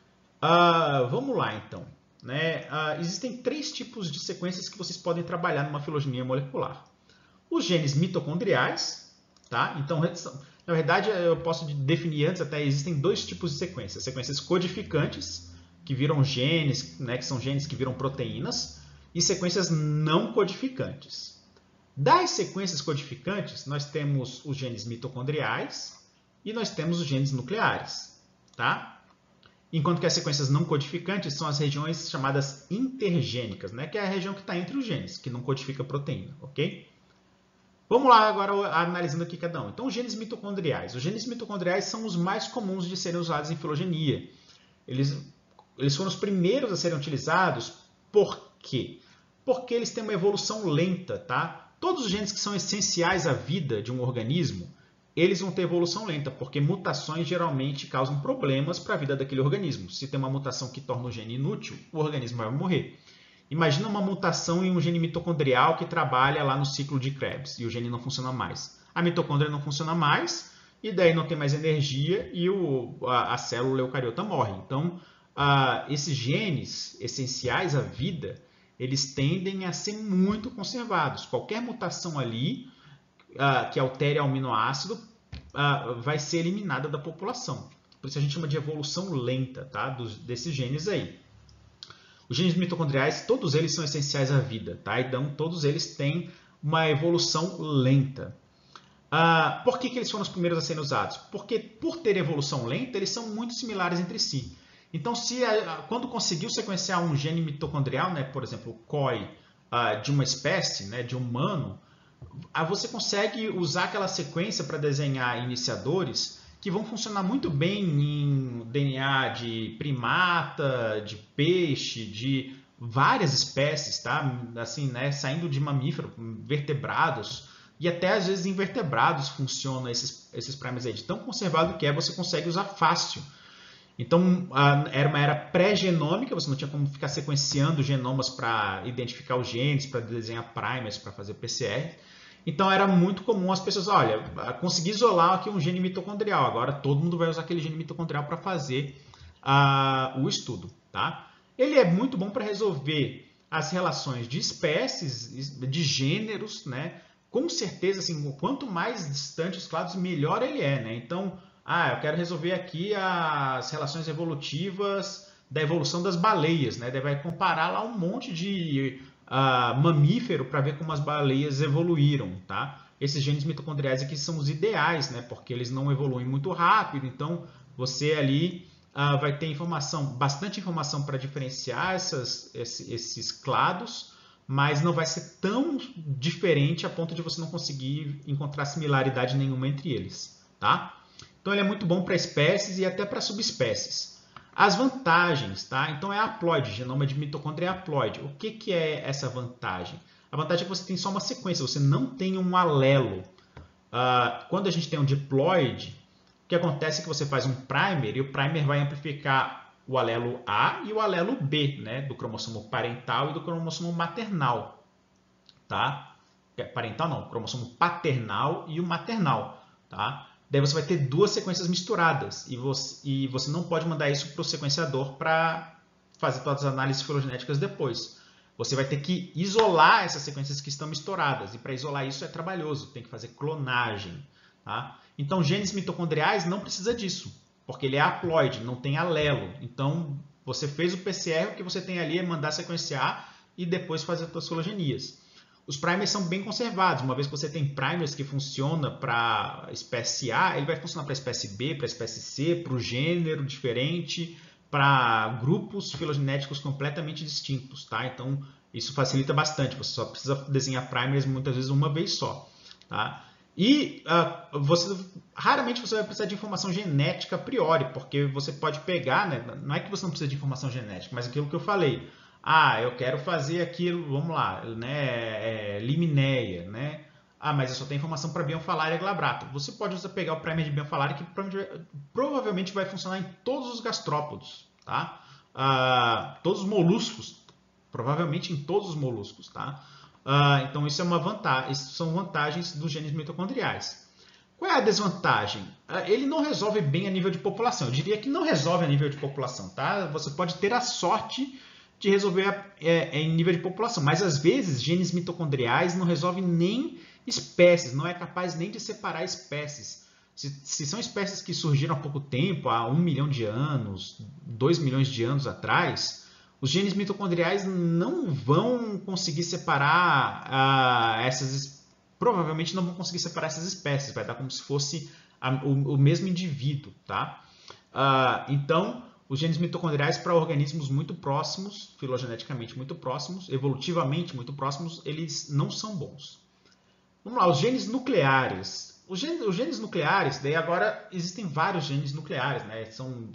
Speaker 1: Vamos lá, então. Né? Existem 3 tipos de sequências que vocês podem trabalhar numa filogenia molecular. Os genes mitocondriais, tá? Então, na verdade, eu posso definir antes, até existem 2 tipos de sequências. Sequências codificantes, que viram genes, né, que são genes que viram proteínas, e sequências não codificantes. Das sequências codificantes, nós temos os genes mitocondriais e nós temos os genes nucleares, tá? Enquanto que as sequências não codificantes são as regiões chamadas intergênicas, né? Que é a região que está entre os genes, que não codifica proteína, ok? Vamos lá agora analisando aqui cada um. Então, os genes mitocondriais. Os genes mitocondriais são os mais comuns de serem usados em filogenia. Eles foram os primeiros a serem utilizados. Por quê? Porque eles têm uma evolução lenta, tá? Todos os genes que são essenciais à vida de um organismo, eles vão ter evolução lenta, porque mutações geralmente causam problemas para a vida daquele organismo. Se tem uma mutação que torna o gene inútil, o organismo vai morrer. Imagina uma mutação em um gene mitocondrial que trabalha lá no ciclo de Krebs e o gene não funciona mais. A mitocôndria não funciona mais e daí não tem mais energia e a célula eucariota morre. Então, esses genes essenciais à vida, eles tendem a ser muito conservados. Qualquer mutação ali que altere o aminoácido vai ser eliminada da população. Por isso a gente chama de evolução lenta, tá? Desses genes aí. Os genes mitocondriais, todos eles são essenciais à vida, tá? Então, todos eles têm uma evolução lenta. Por que eles foram os primeiros a serem usados? Porque, por ter evolução lenta, eles são muito similares entre si. Então, quando conseguiu sequenciar um gene mitocondrial, né, por exemplo, o COI, de uma espécie, né, de humano, você consegue usar aquela sequência para desenhar iniciadores que vão funcionar muito bem em DNA de primata, de peixe, de várias espécies, tá? Assim, né? Saindo de mamífero, vertebrados, e até às vezes invertebrados funcionam esses primers aí. De tão conservado que você consegue usar fácil. Então, era uma era pré-genômica, você não tinha como ficar sequenciando genomas para identificar os genes, para desenhar primers, para fazer PCR. Então, era muito comum as pessoas, olha, consegui isolar aqui um gene mitocondrial, agora todo mundo vai usar aquele gene mitocondrial para fazer o estudo. Tá? Ele é muito bom para resolver as relações de espécies, de gêneros, né? Com certeza, assim, quanto mais distante os clados, melhor ele é. Né? Então, eu quero resolver aqui as relações evolutivas da evolução das baleias. Né? Daí vai comparar lá um monte de mamífero para ver como as baleias evoluíram. Tá? Esses genes mitocondriais aqui são os ideais, né? Porque eles não evoluem muito rápido. Então, você ali vai ter bastante informação para diferenciar esses clados, mas não vai ser tão diferente a ponto de você não conseguir encontrar similaridade nenhuma entre eles. Tá? Então ele é muito bom para espécies e até para subespécies. As vantagens, tá? Então é haploide, genoma de mitocôndria é haploide. O que é essa vantagem? A vantagem é que você tem só uma sequência, você não tem um alelo. Quando a gente tem um diploide, o que acontece é que você faz um primer e o primer vai amplificar o alelo A e o alelo B, né? Do cromossomo parental e do cromossomo maternal. Tá? Parental não, o cromossomo paternal e o maternal. Tá? Daí você vai ter duas sequências misturadas e você não pode mandar isso para o sequenciador para fazer todas as análises filogenéticas depois. Você vai ter que isolar essas sequências que estão misturadas e para isolar isso é trabalhoso, tem que fazer clonagem. Tá? Então, genes mitocondriais não precisa disso, porque ele é haploide, não tem alelo. Então, você fez o PCR, o que você tem ali é mandar sequenciar e depois fazer as filogenias. Os primers são bem conservados. Uma vez que você tem primers que funcionam para a espécie A, ele vai funcionar para a espécie B, para a espécie C, para o gênero diferente, para grupos filogenéticos completamente distintos. Tá? Então, isso facilita bastante. Você só precisa desenhar primers muitas vezes uma vez só. Tá? E raramente você vai precisar de informação genética a priori, porque você pode pegar, né? Não é que você não precisa de informação genética, mas aquilo que eu falei. Eu quero fazer aquilo, vamos lá, né, Limineia, né? Mas eu só tenho informação para Bionfalaria glabrata. Você pode pegar o primer de Bionfalaria, que provavelmente vai funcionar em todos os gastrópodos, tá? Todos os moluscos, provavelmente em todos os moluscos, tá? Então isso é uma vantagem, isso são vantagens dos genes mitocondriais. Qual é a desvantagem? Ele não resolve bem a nível de população. Eu diria que não resolve a nível de população, tá? Você pode ter a sorte de resolver em nível de população, mas às vezes genes mitocondriais não resolvem nem espécies, não é capaz nem de separar espécies. Se são espécies que surgiram há pouco tempo, há 1 milhão de anos, 2 milhões de anos atrás, os genes mitocondriais não vão conseguir separar provavelmente não vão conseguir separar essas espécies, vai dar como se fosse o mesmo indivíduo, tá? Então, os genes mitocondriais para organismos muito próximos, filogeneticamente muito próximos, evolutivamente muito próximos, eles não são bons. Vamos lá, os genes nucleares. Os genes nucleares, daí agora existem vários genes nucleares, né? São,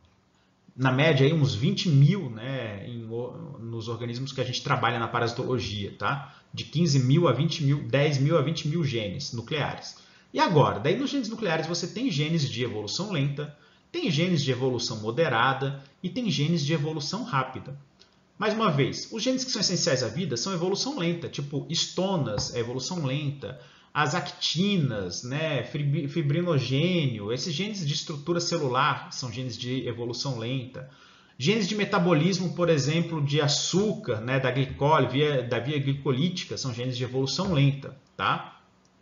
Speaker 1: na média, aí, uns 20 mil, né, nos organismos que a gente trabalha na parasitologia, tá? De 15 mil a 20 mil, 10 mil a 20 mil genes nucleares. E agora, daí nos genes nucleares você tem genes de evolução lenta, tem genes de evolução moderada e tem genes de evolução rápida. Mais uma vez, os genes que são essenciais à vida são evolução lenta, tipo estonas, é evolução lenta, as actinas, né, fibrinogênio, esses genes de estrutura celular são genes de evolução lenta. Genes de metabolismo, por exemplo, de açúcar, né, da glicose, da via glicolítica, são genes de evolução lenta. Tá?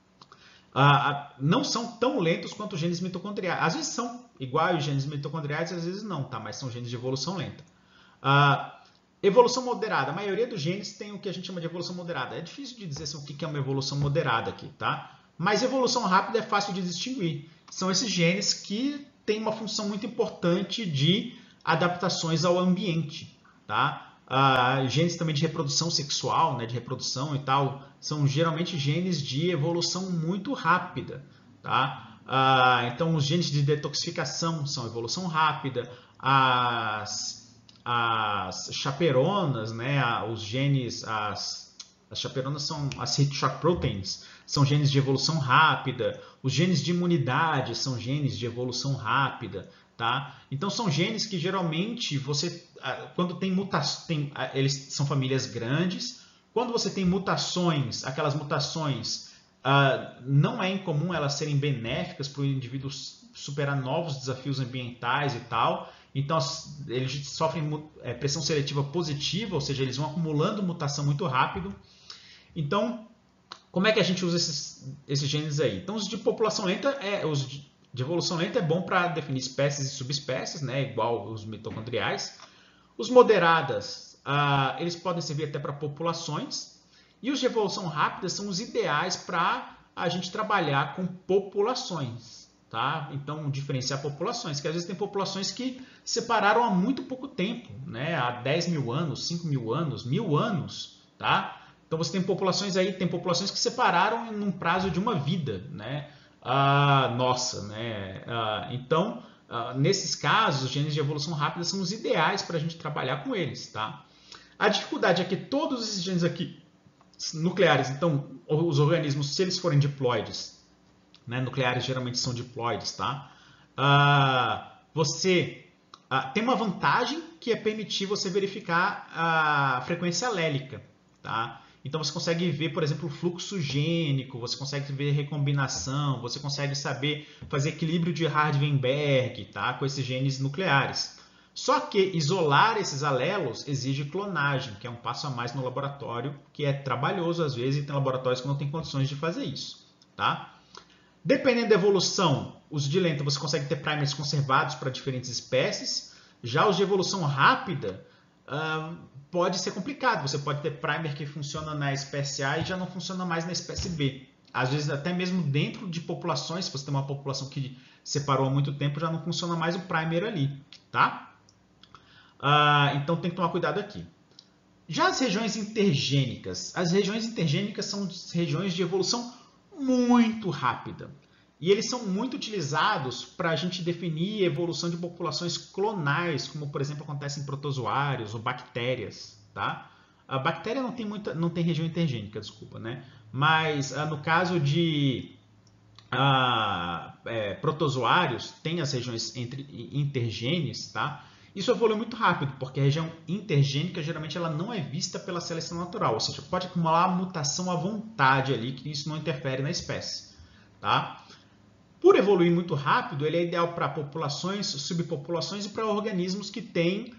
Speaker 1: Não são tão lentos quanto os genes mitocondriais. Às vezes são iguais aos genes mitocondriais, às vezes não, tá? Mas são genes de evolução lenta. Evolução moderada. A maioria dos genes tem o que a gente chama de evolução moderada. É difícil de dizer assim, o que é uma evolução moderada aqui, tá? Mas evolução rápida é fácil de distinguir. São esses genes que têm uma função muito importante de adaptações ao ambiente, tá? Genes também de reprodução sexual, né, de reprodução e tal, são geralmente genes de evolução muito rápida. Tá? Então, os genes de detoxificação são evolução rápida, as chaperonas, né, as chaperonas são as heat shock proteins, são genes de evolução rápida, os genes de imunidade são genes de evolução rápida. Tá? Então, são genes que geralmente você, quando tem mutações, eles são famílias grandes. Quando você tem mutações, aquelas mutações, não é incomum elas serem benéficas para o indivíduo superar novos desafios ambientais e tal. Então, eles sofrem pressão seletiva positiva, ou seja, eles vão acumulando mutação muito rápido. Então, como é que a gente usa esses genes aí? Então, os de população lenta, os de evolução lenta é bom para definir espécies e subespécies, né, igual os mitocondriais. Os moderadas, eles podem servir até para populações. E os de evolução rápida são os ideais para a gente trabalhar com populações. Tá? Então, diferenciar populações, que às vezes tem populações que separaram há muito pouco tempo, né? Há 10 mil anos, 5 mil anos, 1000 anos. Tá? Então, você tem populações aí, tem populações que separaram em um prazo de uma vida, né? nossa, né? Então, nesses casos, os genes de evolução rápida são os ideais para a gente trabalhar com eles, tá? A dificuldade é que todos esses genes aqui nucleares, então, os organismos, se eles forem diploides, né, nucleares geralmente são diploides, tá? Você tem uma vantagem que é permitir você verificar a frequência alélica, tá? Então você consegue ver, por exemplo, o fluxo gênico, você consegue ver recombinação, você consegue saber fazer equilíbrio de Hardy-Weinberg, tá? Com esses genes nucleares. Só que isolar esses alelos exige clonagem, que é um passo a mais no laboratório, que é trabalhoso às vezes e tem laboratórios que não têm condições de fazer isso, tá? Dependendo da evolução, os de lenta você consegue ter primers conservados para diferentes espécies. Já os de evolução rápida pode ser complicado. Você pode ter primer que funciona na espécie A e já não funciona mais na espécie B. Às vezes até mesmo dentro de populações, se você tem uma população que separou há muito tempo, já não funciona mais o primer ali, tá? Então tem que tomar cuidado aqui. Já as regiões intergênicas. As regiões intergênicas são regiões de evolução muito rápida. E eles são muito utilizados para a gente definir a evolução de populações clonais, como por exemplo acontece em protozoários ou bactérias. Tá? A bactéria não tem região intergênica, desculpa, né? Mas no caso de protozoários, tem as regiões intergenes, tá? Isso evolui muito rápido, porque a região intergênica geralmente ela não é vista pela seleção natural, ou seja, pode acumular mutação à vontade ali, que isso não interfere na espécie. Tá? Por evoluir muito rápido, ele é ideal para populações, subpopulações e para organismos que têm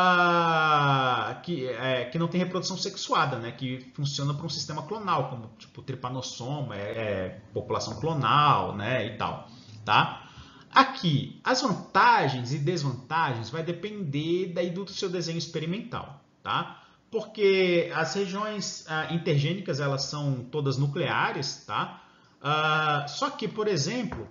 Speaker 1: que não tem reprodução sexuada, né? Que funciona para um sistema clonal, como tipo tripanossoma, população clonal, né? E tal. Tá? Aqui, as vantagens e desvantagens vai depender daí do seu desenho experimental, tá? Porque as regiões intergênicas elas são todas nucleares, tá? Só que, por exemplo,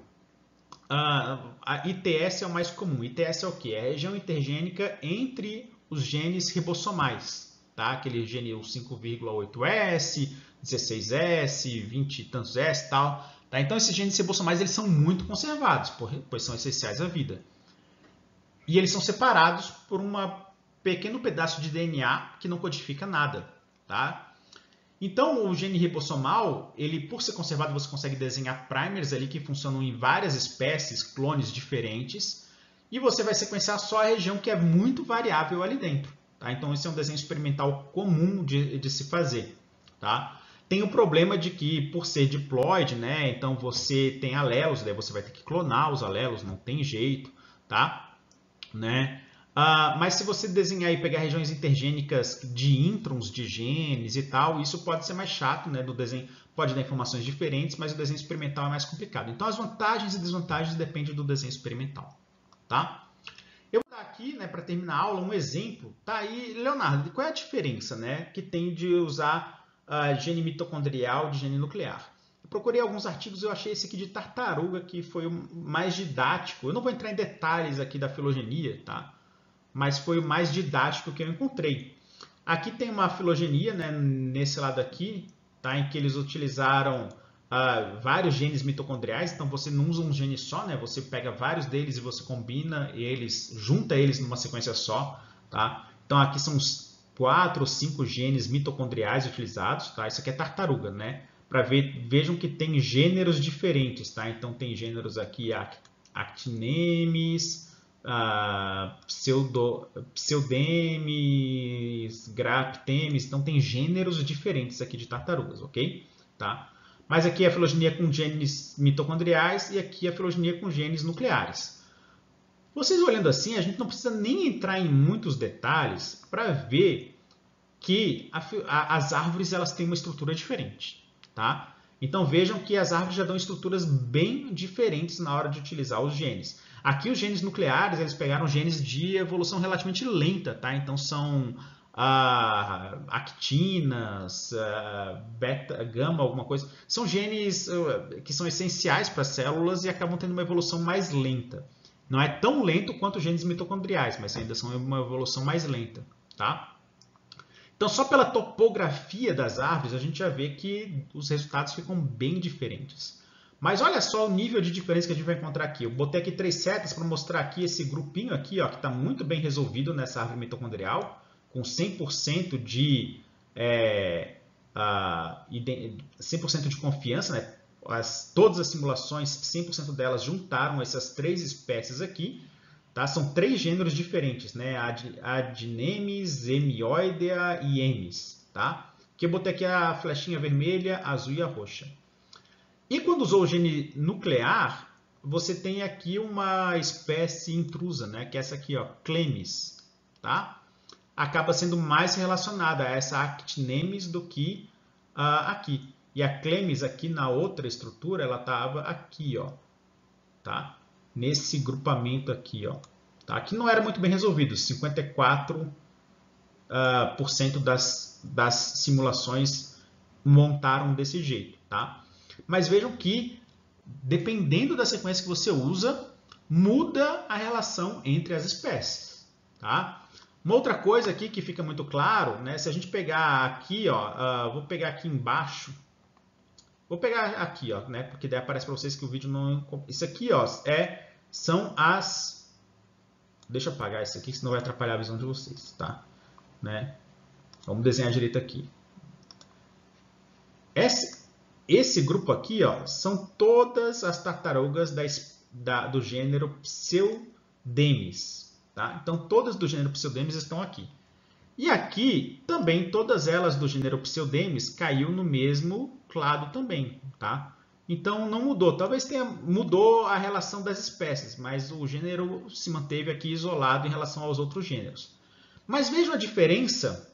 Speaker 1: a ITS é o mais comum. ITS é o quê? É a região intergênica entre os genes ribossomais, tá? Aquele gene 5,8S, 16S, 20 e tantos S e tal. Tá? Então, esses genes ribossomais eles são muito conservados, pois são essenciais à vida. E eles são separados por um pequeno pedaço de DNA que não codifica nada. Tá? Então, o gene ribossomal, ele, por ser conservado, você consegue desenhar primers ali que funcionam em várias espécies, clones diferentes, e você vai sequenciar só a região que é muito variável ali dentro. Tá? Então, esse é um desenho experimental comum de se fazer. Tá? Tem o problema de que, por ser diploide, né, então você tem alelos, daí você vai ter que clonar os alelos, não tem jeito, tá? Né? Mas se você desenhar e pegar regiões intergênicas de introns, de genes e tal, isso pode ser mais chato, né? Do desenho pode dar informações diferentes, mas o desenho experimental é mais complicado. Então, as vantagens e desvantagens dependem do desenho experimental, tá? Eu vou dar aqui, né, para terminar a aula, um exemplo. Tá aí, Leonardo, qual é a diferença, né, que tem de usar gene mitocondrial de gene nuclear? Eu procurei alguns artigos e eu achei esse aqui de tartaruga que foi o mais didático. Eu não vou entrar em detalhes aqui da filogenia, tá? Mas foi o mais didático que eu encontrei. Aqui tem uma filogenia, né, nesse lado aqui, tá, em que eles utilizaram vários genes mitocondriais. Então você não usa um gene só, né? Você pega vários deles e você combina eles, junta eles numa sequência só, tá? Então aqui são uns 4 ou 5 genes mitocondriais utilizados, tá? Isso aqui é tartaruga, né? Para ver, vejam que tem gêneros diferentes, tá? Então tem gêneros aqui Actinemis, Pseudemis, Graptemis, então tem gêneros diferentes aqui de tartarugas, ok? Tá? Mas aqui é a filogenia com genes mitocondriais e aqui a filogenia com genes nucleares. Vocês olhando assim, a gente não precisa nem entrar em muitos detalhes para ver que as árvores elas têm uma estrutura diferente, tá? Então vejam que as árvores já dão estruturas bem diferentes na hora de utilizar os genes. Aqui os genes nucleares, eles pegaram genes de evolução relativamente lenta, tá? Então são actinas, beta, gama, alguma coisa. São genes que são essenciais para as células e acabam tendo uma evolução mais lenta. Não é tão lento quanto os genes mitocondriais, mas ainda são uma evolução mais lenta, tá? Então, só pela topografia das árvores, a gente já vê que os resultados ficam bem diferentes. Mas olha só o nível de diferença que a gente vai encontrar aqui. Eu botei aqui 3 setas para mostrar aqui esse grupinho aqui, ó, que está muito bem resolvido nessa árvore mitocondrial, com 100% de 100% de confiança, né? Todas as simulações, 100% delas juntaram essas 3 espécies aqui. Tá? São 3 gêneros diferentes, né? Adnemes, Hemioidea e Emes. Tá? Que eu botei aqui a flechinha vermelha, azul e a roxa. E quando usou o gene nuclear, você tem aqui uma espécie intrusa, né? Que é essa aqui, ó, Clemis. Tá? Acaba sendo mais relacionada a essa Actinemis do que aqui. E a Clemis aqui na outra estrutura, ela estava aqui, ó, tá? Nesse grupamento aqui, ó, tá? Que não era muito bem resolvido. 54% das simulações montaram desse jeito, tá? Mas vejam que, dependendo da sequência que você usa, muda a relação entre as espécies, tá? Uma outra coisa aqui que fica muito claro, né? Se a gente pegar aqui, ó, vou pegar aqui embaixo, vou pegar aqui, ó, né? Porque daí aparece para vocês que o vídeo não... Isso aqui, ó, são as... Deixa eu apagar isso aqui, senão vai atrapalhar a visão de vocês, tá? Né? Vamos desenhar direito aqui. Esse grupo aqui, ó, são todas as tartarugas do gênero Pseudemis, tá? Então, todas do gênero Pseudemis estão aqui. E aqui, também, todas elas do gênero Pseudemis caiu no mesmo clado também, tá? Então, não mudou. Talvez mudou a relação das espécies, mas o gênero se manteve aqui isolado em relação aos outros gêneros. Mas vejam a diferença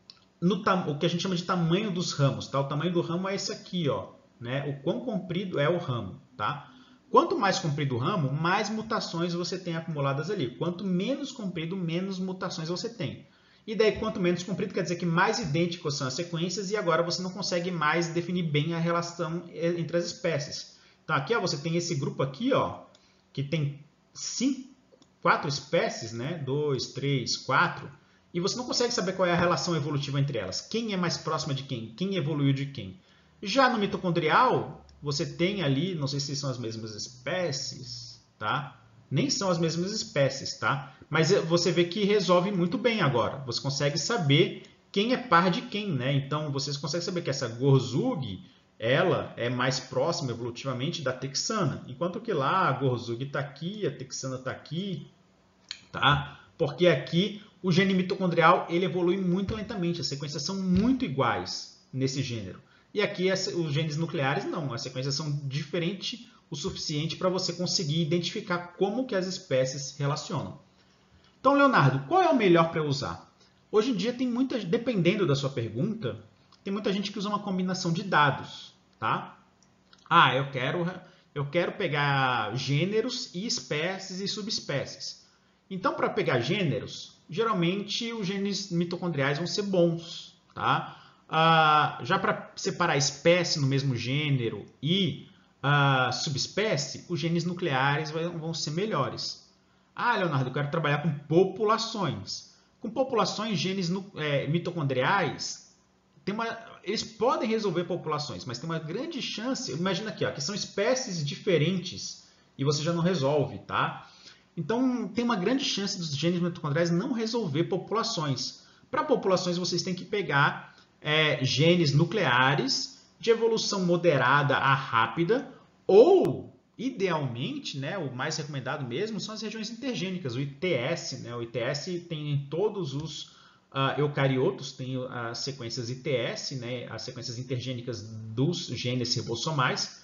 Speaker 1: o que a gente chama de tamanho dos ramos, tá? O tamanho do ramo é esse aqui, ó, né? O quão comprido é o ramo, tá? Quanto mais comprido o ramo, mais mutações você tem acumuladas ali. Quanto menos comprido, menos mutações você tem. E daí, quanto menos comprido, quer dizer que mais idênticas são as sequências e agora você não consegue mais definir bem a relação entre as espécies. Então, aqui ó, você tem esse grupo aqui, ó, que tem 4 espécies, né? 2, 3, 4. E você não consegue saber qual é a relação evolutiva entre elas. Quem é mais próxima de quem? Quem evoluiu de quem? Já no mitocondrial, você tem ali, não sei se são as mesmas espécies, tá? Nem são as mesmas espécies, tá? Mas você vê que resolve muito bem agora. Você consegue saber quem é par de quem, né? Então, vocês conseguem saber que essa Gorzug, ela é mais próxima evolutivamente da texana. Enquanto que lá a Gorzug está aqui, a texana está aqui, tá? Porque aqui o gene mitocondrial ele evolui muito lentamente, as sequências são muito iguais nesse gênero. E aqui os genes nucleares não, as sequências são diferentes o suficiente para você conseguir identificar como que as espécies se relacionam. Então, Leonardo, qual é o melhor para usar? Hoje em dia, dependendo da sua pergunta, tem muita gente que usa uma combinação de dados, tá? Ah, eu quero pegar gêneros e espécies e subespécies. Então, para pegar gêneros, geralmente os genes mitocondriais vão ser bons, tá? Já para separar espécie no mesmo gênero e subespécie, os genes nucleares vão ser melhores. Ah, Leonardo, eu quero trabalhar com populações. Com populações, genes mitocondriais, eles podem resolver populações, mas tem uma grande chance, imagina aqui, ó, que são espécies diferentes e você já não resolve, tá? Então, tem uma grande chance dos genes mitocondriais não resolver populações. Para populações, vocês têm que pegar genes nucleares de evolução moderada a rápida ou, idealmente, né, o mais recomendado mesmo, são as regiões intergênicas, o ITS. Né? O ITS tem em todos os eucariotos, tem as sequências ITS, né, as sequências intergênicas dos genes ribossomais.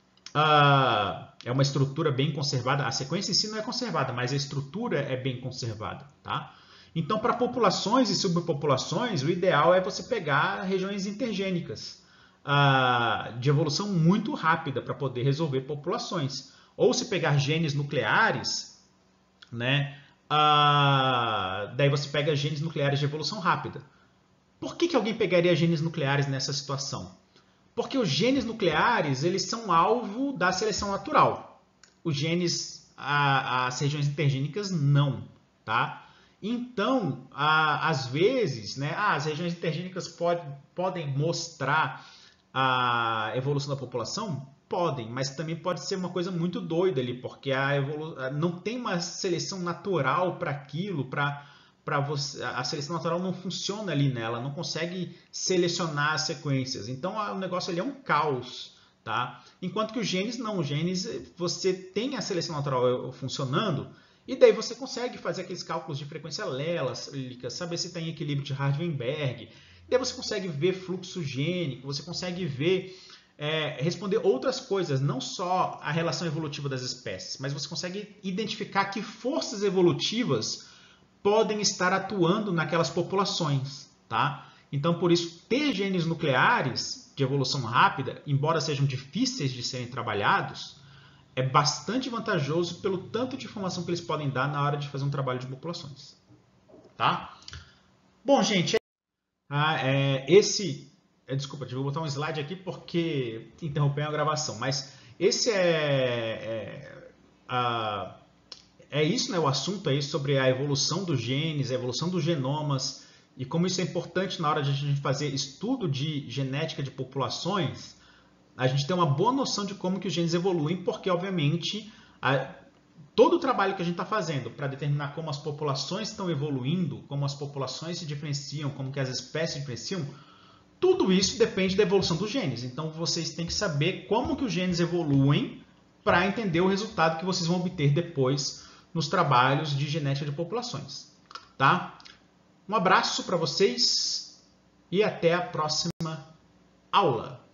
Speaker 1: É uma estrutura bem conservada. A sequência em si não é conservada, mas a estrutura é bem conservada. Tá? Então, para populações e subpopulações, o ideal é você pegar regiões intergênicas de evolução muito rápida para poder resolver populações. Ou se pegar genes nucleares, né, daí você pega genes nucleares de evolução rápida. Por que alguém pegaria genes nucleares nessa situação? Porque os genes nucleares eles são alvo da seleção natural. Os genes, as regiões intergênicas, não. Tá? Então, às vezes, né, as regiões intergênicas podem mostrar a evolução da população? Podem, mas também pode ser uma coisa muito doida ali, porque não tem uma seleção natural para aquilo, para você, a seleção natural não funciona ali nela, não consegue selecionar as sequências. Então o negócio ali é um caos, tá? Enquanto que os genes não, os genes você tem a seleção natural funcionando e daí você consegue fazer aqueles cálculos de frequência allélica, saber se tem equilíbrio de Hardy-Weinberg, daí você consegue ver fluxo gênico, você consegue ver responder outras coisas, não só a relação evolutiva das espécies, mas você consegue identificar que forças evolutivas podem estar atuando naquelas populações, tá? Então, por isso, ter genes nucleares de evolução rápida, embora sejam difíceis de serem trabalhados, é bastante vantajoso pelo tanto de informação que eles podem dar na hora de fazer um trabalho de populações, tá? Bom, gente, desculpa, vou botar um slide aqui porque interrompeu a gravação, mas esse é isso, né? O assunto aí sobre a evolução dos genes, a evolução dos genomas e como isso é importante na hora de a gente fazer estudo de genética de populações, a gente tem uma boa noção de como que os genes evoluem, porque obviamente todo o trabalho que a gente está fazendo para determinar como as populações estão evoluindo, como as populações se diferenciam, como que as espécies se diferenciam, tudo isso depende da evolução dos genes. Então, vocês têm que saber como que os genes evoluem para entender o resultado que vocês vão obter depois nos trabalhos de genética de populações. Tá? Um abraço para vocês e até a próxima aula.